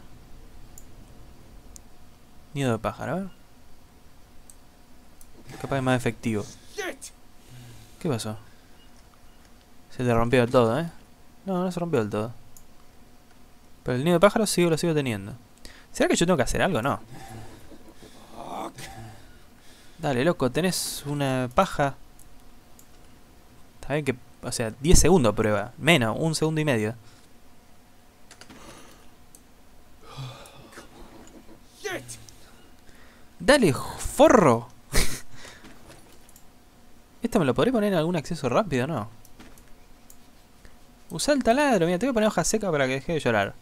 Nido de pájaro, a ver. Capaz es más efectivo. ¿Qué pasó? Se le rompió del todo, ¿eh? No, no se rompió del todo. Pero el nido de pájaro lo sigo teniendo. ¿Será que yo tengo que hacer algo? No. Dale, loco, tenés una paja. Está bien que... O sea, 10 segundos prueba. Menos, 1 segundo y medio. Dale, forro. ¿Esto me lo podré poner en algún acceso rápido o no? Usa el taladro. Mira, te voy a poner hoja seca para que deje de llorar.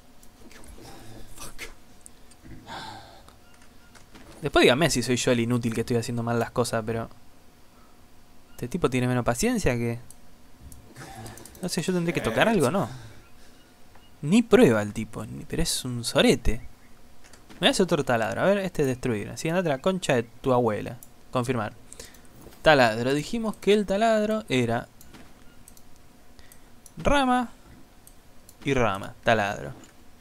Después dígame si soy yo el inútil que estoy haciendo mal las cosas, pero... Este tipo tiene menos paciencia que... No sé, yo tendré que tocar algo, ¿no? Ni prueba el tipo, pero es un sorete. Me hace otro taladro. A ver, este es destruir. Así andate la concha de tu abuela. Confirmar. Taladro. Dijimos que el taladro era... Rama. Y rama. Taladro.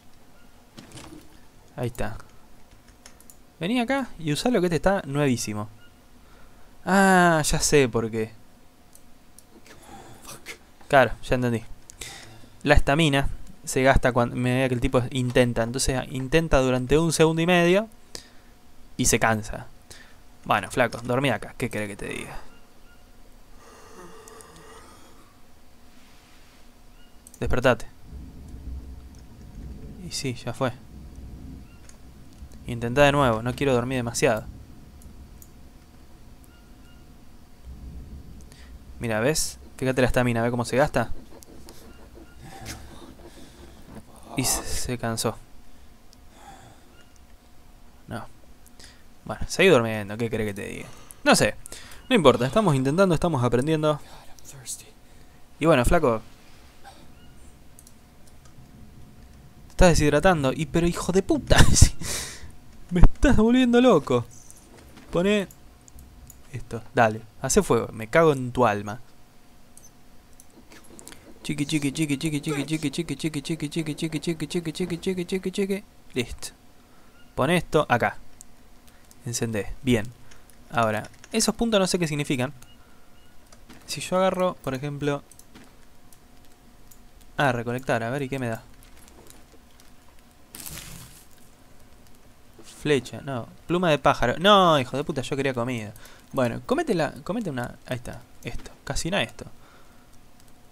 Ahí está. Vení acá y usalo que este está nuevísimo. Ah, ya sé por qué. Claro, ya entendí. La estamina se gasta cuando medida que el tipo intenta. Entonces intenta durante 1 segundo y medio y se cansa. Bueno, flaco, dormí acá. ¿Qué querés que te diga? Despertate. Y sí, ya fue. Intentá de nuevo, no quiero dormir demasiado. Mira, ¿ves? Fíjate la estamina, ¿ves cómo se gasta? Y se cansó. No. Bueno, seguí durmiendo, ¿qué querés que te diga? No sé, no importa, estamos intentando, estamos aprendiendo. Y bueno, flaco, te estás deshidratando. Y pero hijo de puta, me estás volviendo loco. Poné esto, dale, hace fuego, me cago en tu alma. Chiqui chiqui chiqui chiqui chiqui chiqui chiqui chiqui chiqui chiqui chiqui chiqui chiqui chiqui chiqui chiqui chiqui. Listo. Pon esto acá. Encendé, bien. Ahora, esos puntos no sé qué significan. Si yo agarro, por ejemplo... Ah, recolectar, a ver, ¿y qué me da? Flecha, no. Pluma de pájaro. No, hijo de puta, yo quería comida. Bueno, comete una... Ahí está, esto. Cocina esto.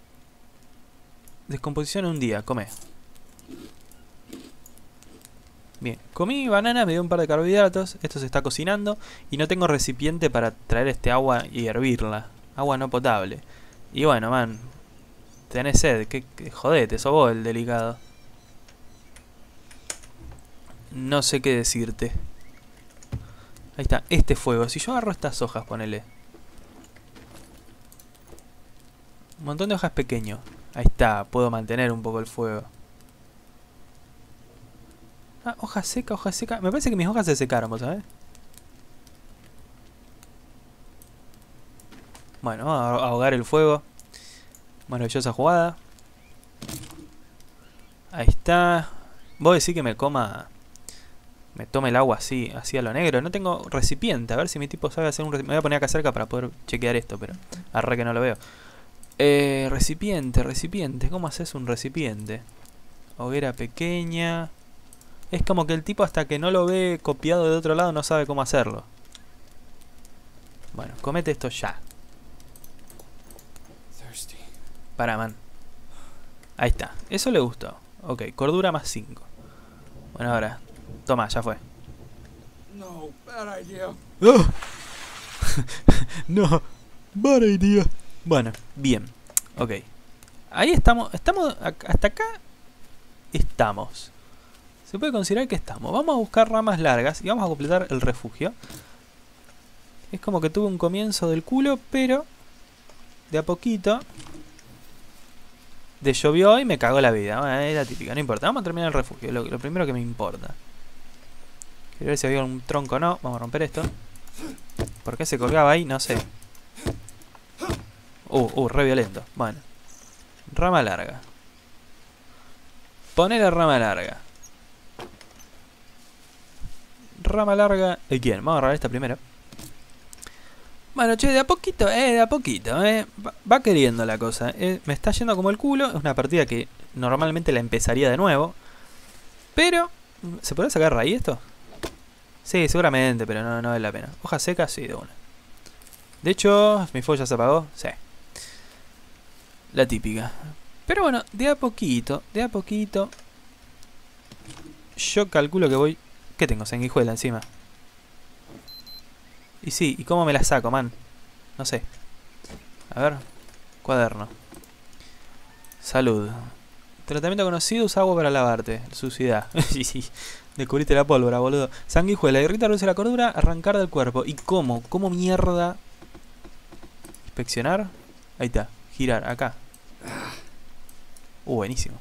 Descomposición en un día, come. Bien, comí banana, me dio un par de carbohidratos. Esto se está cocinando. Y no tengo recipiente para traer este agua y hervirla. Agua no potable. Y bueno, man, tenés sed. Jodete, sos vos el delicado. No sé qué decirte. Ahí está, este fuego. Si yo agarro estas hojas, ponele. Un montón de hojas pequeño. Ahí está, puedo mantener un poco el fuego. Ah, hoja seca, hoja seca. Me parece que mis hojas se secaron, ¿vos sabés? Bueno, vamos a ahogar el fuego. Maravillosa jugada. Ahí está. Vos decís que me coma... Me tome el agua así, así a lo negro. No tengo recipiente. A ver si mi tipo sabe hacer un recipiente. Me voy a poner acá cerca para poder chequear esto, pero... Arre que no lo veo. Recipiente, recipiente. ¿Cómo haces un recipiente? Hoguera pequeña. Es como que el tipo hasta que no lo ve copiado de otro lado no sabe cómo hacerlo. Bueno, comete esto ya. Para, man. Ahí está. Eso le gustó. Ok, cordura más 5. Bueno, ahora. Toma, ya fue. No, bad idea. ¡Oh! No, bad idea. Bueno, bien. Ok. Ahí estamos. Hasta acá estamos. Se puede considerar que estamos. Vamos a buscar ramas largas y vamos a completar el refugio. Es como que tuve un comienzo del culo, pero de a poquito de llovió y me cagó la vida. Bueno, es la típica, no importa. Vamos a terminar el refugio, lo primero que me importa. Quiero ver si había un tronco o no. Vamos a romper esto. ¿Por qué se colgaba ahí? No sé. Re violento. Bueno. Rama larga. Poner la rama larga. Rama larga. ¿De quién? Vamos a agarrar esta primero. Bueno, che, de a poquito, va queriendo la cosa. Me está yendo como el culo. Es una partida que normalmente la empezaría de nuevo. Pero, ¿se puede sacar raíz esto? Sí, seguramente, pero no vale la pena. Hoja seca, sí, de una. De hecho, mi fuego ya se apagó. Sí. La típica. Pero bueno, de a poquito, yo calculo que voy... ¿Qué tengo? Sanguijuela encima. Y sí, ¿y cómo me la saco, man? No sé. A ver. Cuaderno. Salud. Tratamiento conocido, usa agua para lavarte. Suciedad. Sí. Descubriste la pólvora, boludo. Sanguijuela, irrita, reduce la cordura, arrancar del cuerpo. ¿Y cómo? ¿Cómo mierda? Inspeccionar. Ahí está. Girar, acá. Buenísimo.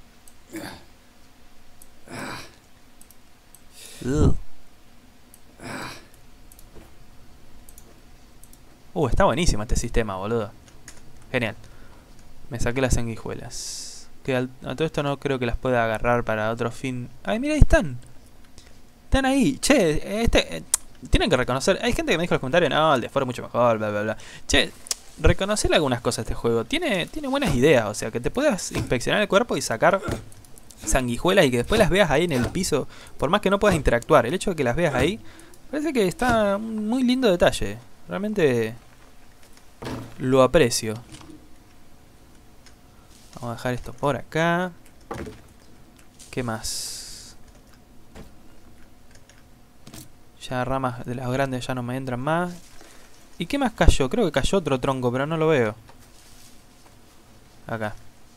Está buenísimo este sistema, boludo. Genial. Me saqué las sanguijuelas. Que a todo esto no creo que las pueda agarrar para otro fin. Ay, mira, ahí están. Están ahí. Che, tienen que reconocer. Hay gente que me dijo en los comentarios, no, el de fuera es mucho mejor, bla, bla, bla. Che, reconocer algunas cosas de este juego. Tiene buenas ideas. O sea, que te puedas inspeccionar el cuerpo y sacar sanguijuelas y que después las veas ahí en el piso. Por más que no puedas interactuar. El hecho de que las veas ahí, parece que está un muy lindo detalle. Realmente lo aprecio. Vamos a dejar esto por acá. ¿Qué más? Ya ramas de las grandes ya no me entran más. ¿Y qué más cayó? Creo que cayó otro tronco, pero no lo veo. Acá.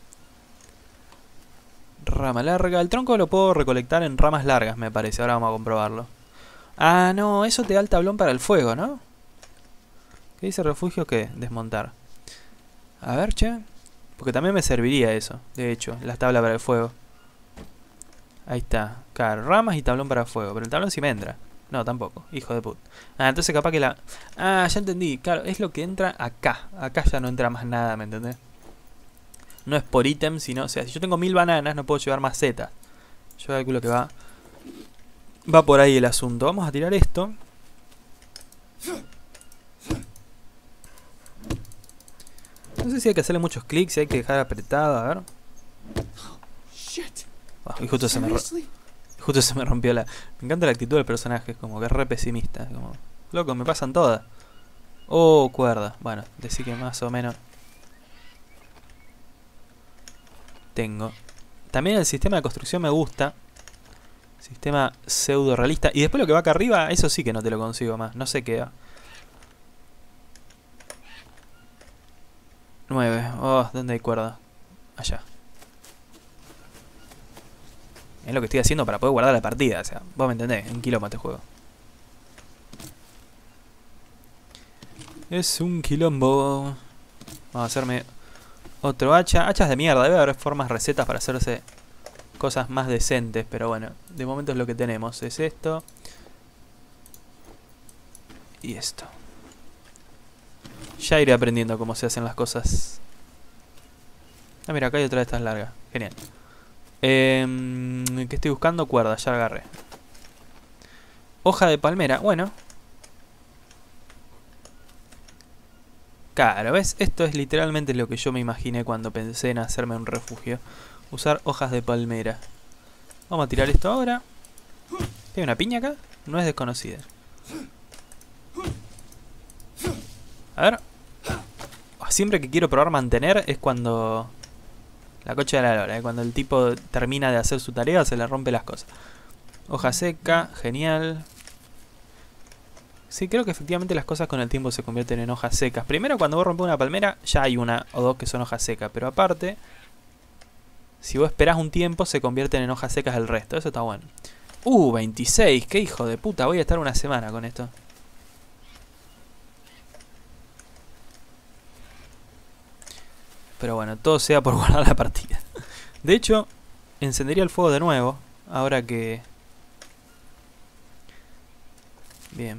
Rama larga. El tronco lo puedo recolectar en ramas largas, me parece. Ahora vamos a comprobarlo. Ah, no. Eso te da el tablón para el fuego, ¿no? ¿Qué dice refugio? ¿Qué? Desmontar. A ver, che. Porque también me serviría eso. De hecho, las tablas para el fuego. Ahí está. Claro, ramas y tablón para fuego. Pero el tablón sí me entra. No, tampoco. Hijo de puta. Ah, entonces capaz que la... Ah, ya entendí. Claro, es lo que entra acá. Acá ya no entra más nada, ¿me entendés? No es por ítem, sino... O sea, si yo tengo 1000 bananas, no puedo llevar más setas. Yo calculo que va... Va por ahí el asunto. Vamos a tirar esto. No sé si hay que hacerle muchos clics, si hay que dejar apretado, a ver. Y justo se me rompió la... Me encanta la actitud del personaje, es como que es re pesimista. Como, loco, me pasan todas. Oh, cuerda. Bueno, decir que más o menos... Tengo. También el sistema de construcción me gusta. Sistema pseudo realista. Y después lo que va acá arriba, eso sí que no te lo consigo más. No sé qué. 9. Oh, ¿dónde hay cuerda? Allá. Es lo que estoy haciendo para poder guardar la partida. O sea, vos me entendés. Un quilombo este juego. Es un quilombo. Vamos a hacerme otro hacha. Hachas de mierda. Debe haber formas, recetas para hacerse cosas más decentes. Pero bueno, de momento es lo que tenemos. Es esto. Y esto. Ya iré aprendiendo cómo se hacen las cosas. Ah, mira, acá hay otra de estas largas. Genial. ¿Qué estoy buscando? Cuerda, ya la agarré. Hoja de palmera, bueno. Claro, ¿ves? Esto es literalmente lo que yo me imaginé cuando pensé en hacerme un refugio. Usar hojas de palmera. Vamos a tirar esto ahora. ¿Hay una piña acá? No es desconocida. A ver. Siempre que quiero probar mantener es cuando... La cocha de la lora, cuando el tipo termina de hacer su tarea se le rompe las cosas. Hoja seca, genial. Sí, creo que efectivamente las cosas con el tiempo se convierten en hojas secas. Primero cuando vos rompes una palmera ya hay una o dos que son hojas secas. Pero aparte, si vos esperás un tiempo se convierten en hojas secas el resto. Eso está bueno. 26, qué hijo de puta. Voy a estar una semana con esto. Pero bueno, todo sea por guardar la partida. De hecho, encendería el fuego de nuevo. Ahora que... Bien.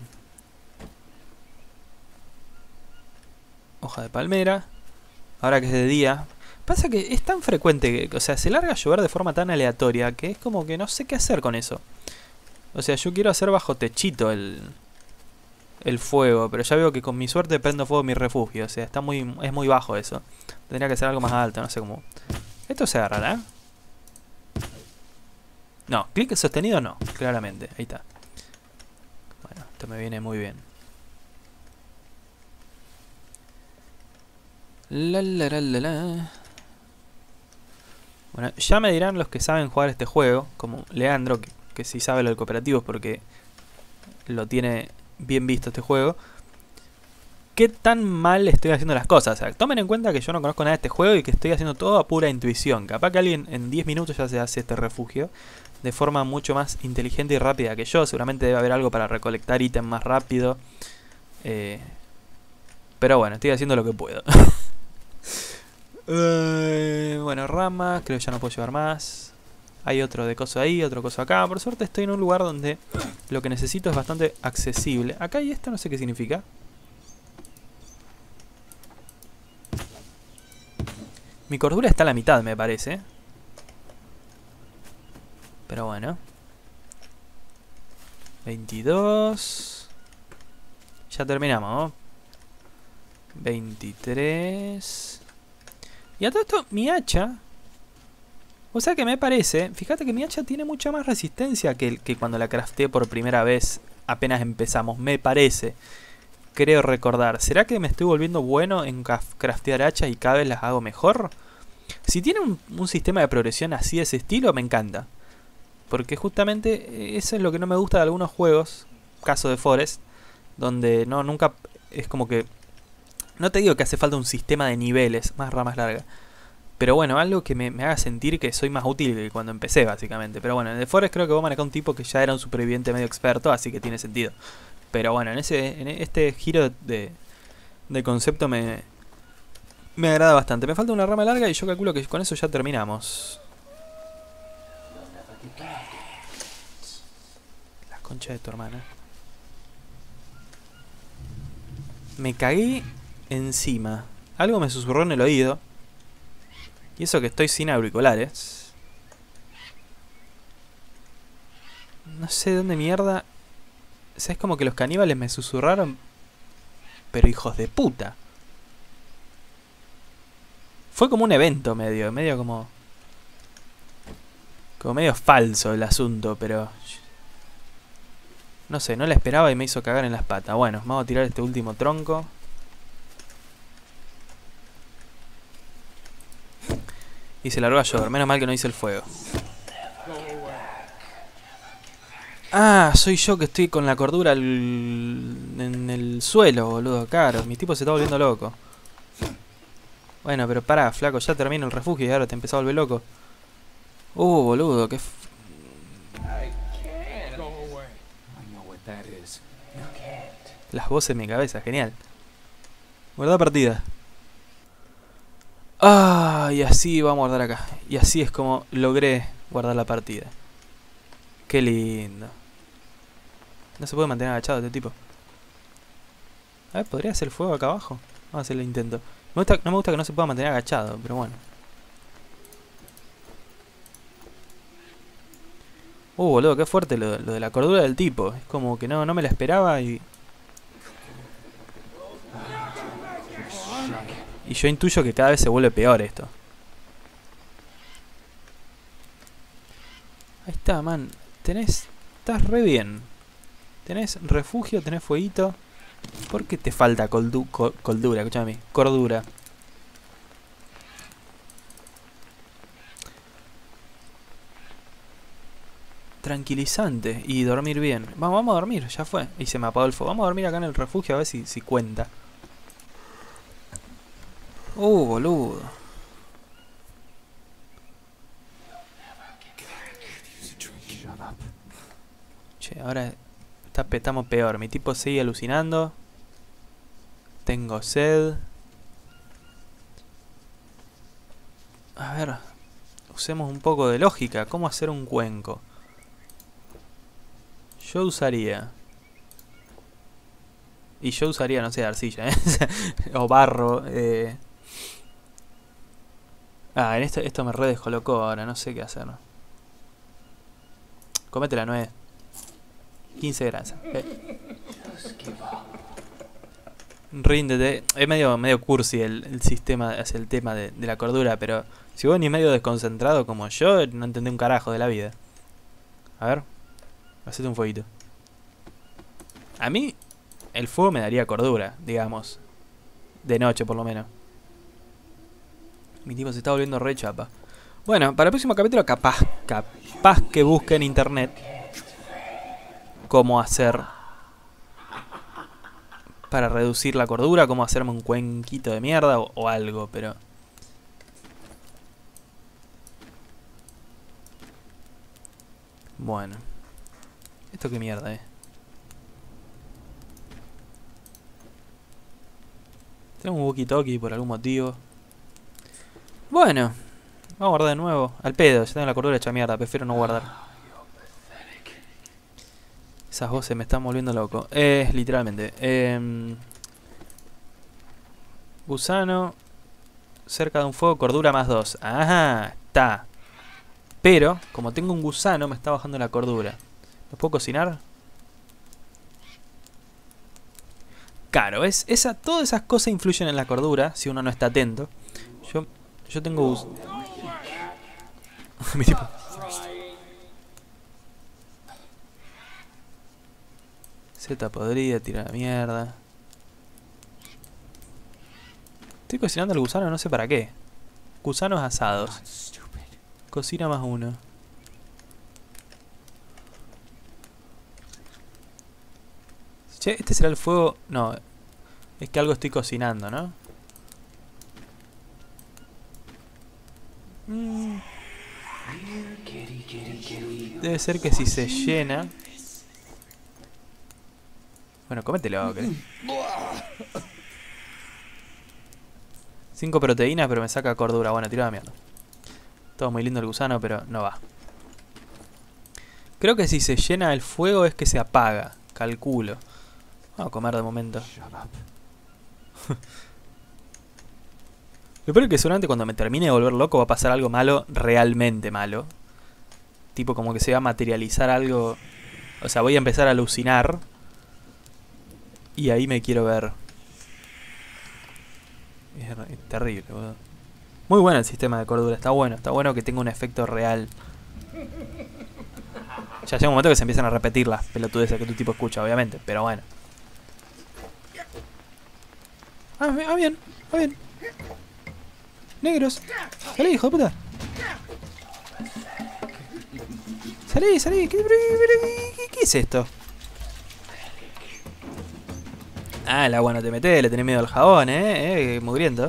Hoja de palmera. Ahora que es de día. Pasa que es tan frecuente que, o sea, se larga a llover de forma tan aleatoria que es como que no sé qué hacer con eso. O sea, yo quiero hacer bajo techito el fuego, pero ya veo que con mi suerte prendo fuego en mi refugio. O sea, es muy bajo eso. Tendría que ser algo más alto, no sé cómo. Esto se agarrará. No, clic sostenido no, claramente. Ahí está. Bueno, esto me viene muy bien. Bueno, ya me dirán los que saben jugar este juego, como Leandro, que sí sabe lo del cooperativo porque lo tiene bien visto este juego. ¿Qué tan mal estoy haciendo las cosas? O sea, tomen en cuenta que yo no conozco nada de este juego y que estoy haciendo todo a pura intuición. Capaz que alguien en 10 minutos ya se hace este refugio de forma mucho más inteligente y rápida que yo. Seguramente debe haber algo para recolectar ítems más rápido. Pero bueno, estoy haciendo lo que puedo. Bueno, ramas, creo que ya no puedo llevar más. Hay otro de coso ahí, otro coso acá. Por suerte estoy en un lugar donde lo que necesito es bastante accesible. Acá hay esto, no sé qué significa. Mi cordura está a la mitad, me parece. Pero bueno. 22. Ya terminamos, ¿no? 23. Y a todo esto, mi hacha... O sea que me parece... Fíjate que mi hacha tiene mucha más resistencia que cuando la crafteé por primera vez. Apenas empezamos, me parece. Creo recordar. ¿Será que me estoy volviendo bueno en craftear hachas y cada vez las hago mejor? Si tiene un sistema de progresión así de ese estilo, me encanta. Porque justamente eso es lo que no me gusta de algunos juegos. Caso de Forest. Donde nunca es como que... No te digo que hace falta un sistema de niveles, más ramas largas. Pero bueno, algo que me haga sentir que soy más útil que cuando empecé, básicamente. Pero bueno, en The Forest creo que vos manejás un tipo que ya era un superviviente medio experto, así que tiene sentido. Pero bueno, en este giro de concepto me agrada bastante. Me falta una rama larga y yo calculo que con eso ya terminamos. La concha de tu hermana. Me cagué encima. Algo me susurró en el oído. Y eso que estoy sin auriculares. No sé dónde mierda. O sea, es como que los caníbales me susurraron. Pero hijos de puta. Fue como un evento medio como... Como medio falso el asunto, pero... No sé, no la esperaba y me hizo cagar en las patas. Bueno, vamos a tirar este último tronco. Y se largó a llover. Menos mal que no hice el fuego. Ah, soy yo que estoy con la cordura en el suelo, boludo. Claro, mi tipo se está volviendo loco. Bueno, pero pará, flaco, ya termina el refugio y ahora te empezó a volver loco. Boludo, qué... Go away. I know what that is. Las voces en mi cabeza, genial. Guardar partida. Ah, y así vamos a guardar acá. Y así es como logré guardar la partida. Qué lindo. No se puede mantener agachado este tipo. A ver, ¿podría hacer fuego acá abajo? Vamos a hacer el intento. No me gusta que no se pueda mantener agachado, pero bueno. Boludo, qué fuerte lo de la cordura del tipo. Es como que no me la esperaba y... Y yo intuyo que cada vez se vuelve peor esto. Ahí está, man. Estás re bien. Tenés refugio, tenés fueguito. ¿Por qué te falta coldura? Escuchame a mí. Cordura. Tranquilizante. Y dormir bien. Vamos a dormir, ya fue. Y se me apagó el fuego. Vamos a dormir acá en el refugio a ver si cuenta. Boludo. Che, ahora estamos peor. Mi tipo sigue alucinando. Tengo sed. A ver. Usemos un poco de lógica. ¿Cómo hacer un cuenco? Yo usaría... Y yo usaría, no sé, arcilla, ¿eh? O barro, Ah, en esto me re descolocó ahora, no sé qué hacer. Comete la nuez. 15 grasas. Ríndete. Es medio cursi el sistema, es el tema de la cordura, pero si vos ni medio desconcentrado como yo, no entendés un carajo de la vida. A ver. Hacete un fueguito. A mí, el fuego me daría cordura, digamos. De noche, por lo menos. Mi tipo se está volviendo re chapa. Bueno, para el próximo capítulo capaz que busque en internet cómo hacer para reducir la cordura, cómo hacerme un cuenquito de mierda o algo, pero... Bueno. ¿Esto qué mierda, Tenemos un walkie-talkie por algún motivo. Bueno. Vamos a guardar de nuevo. Al pedo, ya tengo la cordura hecha mierda. Prefiero no guardar. Esas voces me están volviendo loco. Literalmente. Gusano. Cerca de un fuego, cordura más 2. Ajá, está. Pero, como tengo un gusano, me está bajando la cordura. ¿Lo puedo cocinar? Claro, todas esas cosas influyen en la cordura si uno no está atento. Yo tengo... Mi tipo... Seta podrida, tira la mierda. Estoy cocinando el gusano, no sé para qué. Gusanos asados. Cocina más 1. Che, este será el fuego... No, es que algo estoy cocinando, ¿no? Debe ser que si se llena... Bueno, cómetelo, ¿ok? 5 proteínas, pero me saca cordura. Bueno, tiro la mierda. Todo muy lindo el gusano, pero no va. Creo que si se llena el fuego es que se apaga. Calculo. Vamos a comer de momento. Lo peor es que seguramente cuando me termine de volver loco va a pasar algo malo, realmente malo. Tipo como que se va a materializar algo. O sea, voy a empezar a alucinar. Y ahí me quiero ver. Es terrible, boludo. Muy bueno el sistema de cordura, está bueno que tenga un efecto real. Ya llega un momento que se empiezan a repetir las pelotudeces que tu tipo escucha, obviamente, pero bueno. Bien. Negros. Salí, hijo de puta. Salí, salí. ¿Qué es esto? Ah, el agua no te metes, le tenés miedo al jabón, mugriento.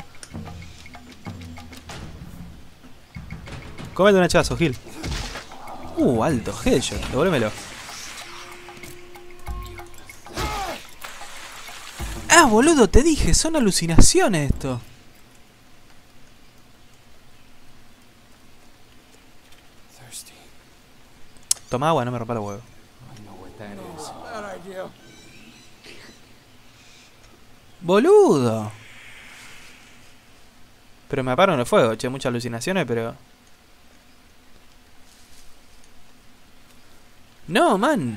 Cómete un hachazo, Gil. Alto headshot, devuélvemelo. Ah, boludo, te dije, son alucinaciones esto. Toma agua, no me rompa los huevos. I know what that is. Bad idea. Boludo. Pero me apagaron el fuego, che, muchas alucinaciones, pero... No, man.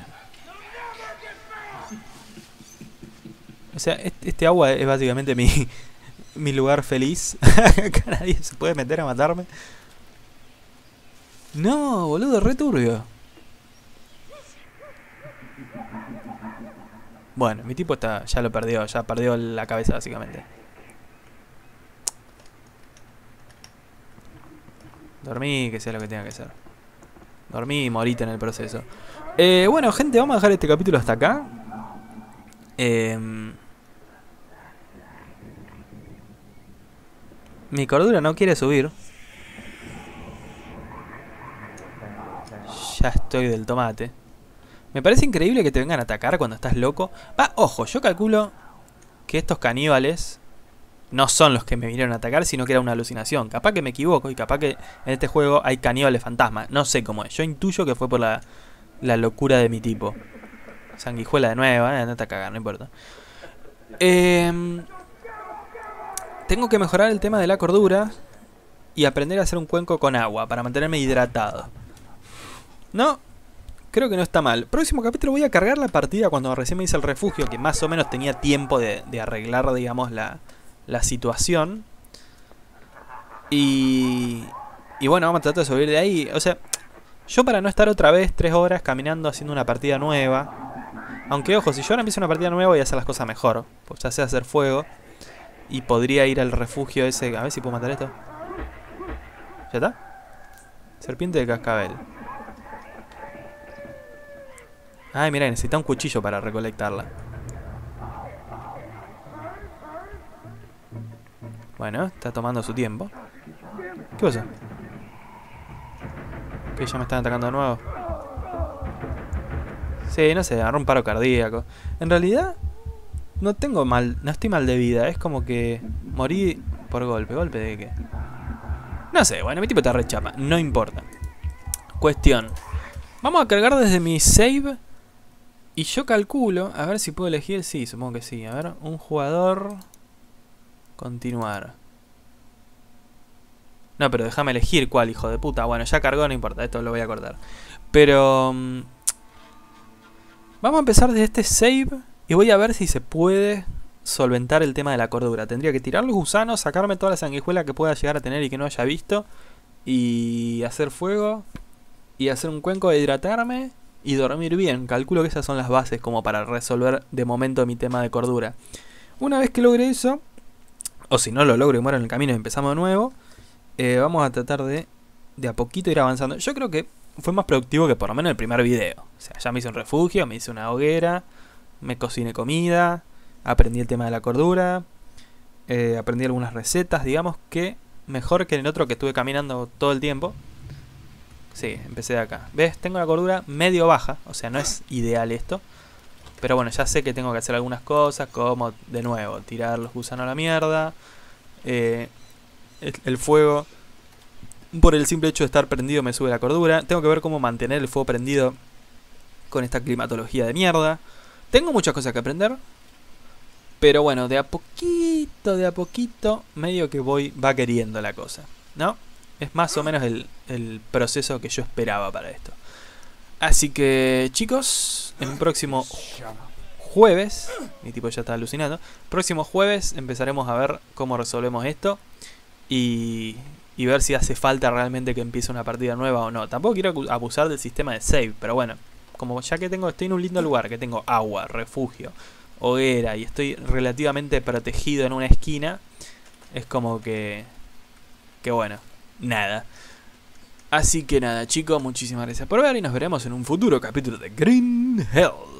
O sea, este agua es básicamente mi lugar feliz. Acá nadie se puede meter a matarme. No, boludo, re turbio. Bueno, mi tipo está, ya lo perdió, ya perdió la cabeza básicamente. Dormí, que sea lo que tenga que ser. Dormí y morite en el proceso. Bueno, gente, vamos a dejar este capítulo hasta acá. Mi cordura no quiere subir. Ya estoy del tomate. Me parece increíble que te vengan a atacar cuando estás loco. Ojo, yo calculo que estos caníbales no son los que me vinieron a atacar, sino que era una alucinación. Capaz que me equivoco y capaz que en este juego hay caníbales fantasmas. No sé cómo es. Yo intuyo que fue por la locura de mi tipo. Sanguijuela de nuevo, andate a cagar, no importa. Tengo que mejorar el tema de la cordura y aprender a hacer un cuenco con agua para mantenerme hidratado. No, creo que no está mal. Próximo capítulo voy a cargar la partida cuando recién me hice el refugio, que más o menos tenía tiempo de arreglar, digamos, la situación. Y bueno, vamos a tratar de subir de ahí. O sea, yo para no estar otra vez 3 horas caminando haciendo una partida nueva. Aunque ojo, si yo ahora empiezo una partida nueva voy a hacer las cosas mejor. Pues ya sé hacer fuego. Y podría ir al refugio ese. A ver si puedo matar esto. ¿Ya está? Serpiente de cascabel. Ay, mira, necesita un cuchillo para recolectarla. Bueno, está tomando su tiempo. ¿Qué pasa? Que ya me están atacando de nuevo. Sí, no sé, agarró un paro cardíaco. En realidad, no estoy mal de vida. Es como que morí por golpe. ¿Golpe de qué? No sé, bueno, mi tipo está re chapa. No importa. Cuestión. Vamos a cargar desde mi save. Y yo calculo, a ver si puedo elegir. Sí, supongo que sí. A ver, un jugador. Continuar. No, pero déjame elegir cuál, hijo de puta. Bueno, ya cargó, no importa, esto lo voy a cortar. Pero... vamos a empezar desde este save. Y voy a ver si se puede solventar el tema de la cordura. Tendría que tirar los gusanos, sacarme toda la sanguijuela que pueda llegar a tener y que no haya visto. Y hacer fuego. Y hacer un cuenco de hidratarme. Y dormir bien. Calculo que esas son las bases como para resolver de momento mi tema de cordura. Una vez que logre eso, o si no lo logro y muero en el camino y empezamos de nuevo, vamos a tratar de a poquito ir avanzando. Yo creo que fue más productivo que por lo menos el primer video. O sea, ya me hice un refugio, me hice una hoguera, me cociné comida, aprendí el tema de la cordura, aprendí algunas recetas, digamos que mejor que en el otro que estuve caminando todo el tiempo. Sí, empecé de acá. ¿Ves? Tengo la cordura medio baja, o sea, no es ideal esto. Pero bueno, ya sé que tengo que hacer algunas cosas, como, de nuevo, tirar los gusanos a la mierda. El fuego, por el simple hecho de estar prendido, me sube la cordura. Tengo que ver cómo mantener el fuego prendido con esta climatología de mierda. Tengo muchas cosas que aprender. Pero bueno, de a poquito, medio que va queriendo la cosa, ¿no? Es más o menos el proceso que yo esperaba para esto. Así que, chicos, en un próximo jueves, mi tipo ya está alucinando, próximo jueves empezaremos a ver cómo resolvemos esto y ver si hace falta realmente que empiece una partida nueva o no. Tampoco quiero abusar del sistema de save, pero bueno, como ya que estoy en un lindo lugar, que tengo agua, refugio, hoguera y estoy relativamente protegido en una esquina, es como que bueno, nada. Así que nada chicos, muchísimas gracias por ver y nos veremos en un futuro capítulo de Green Hell.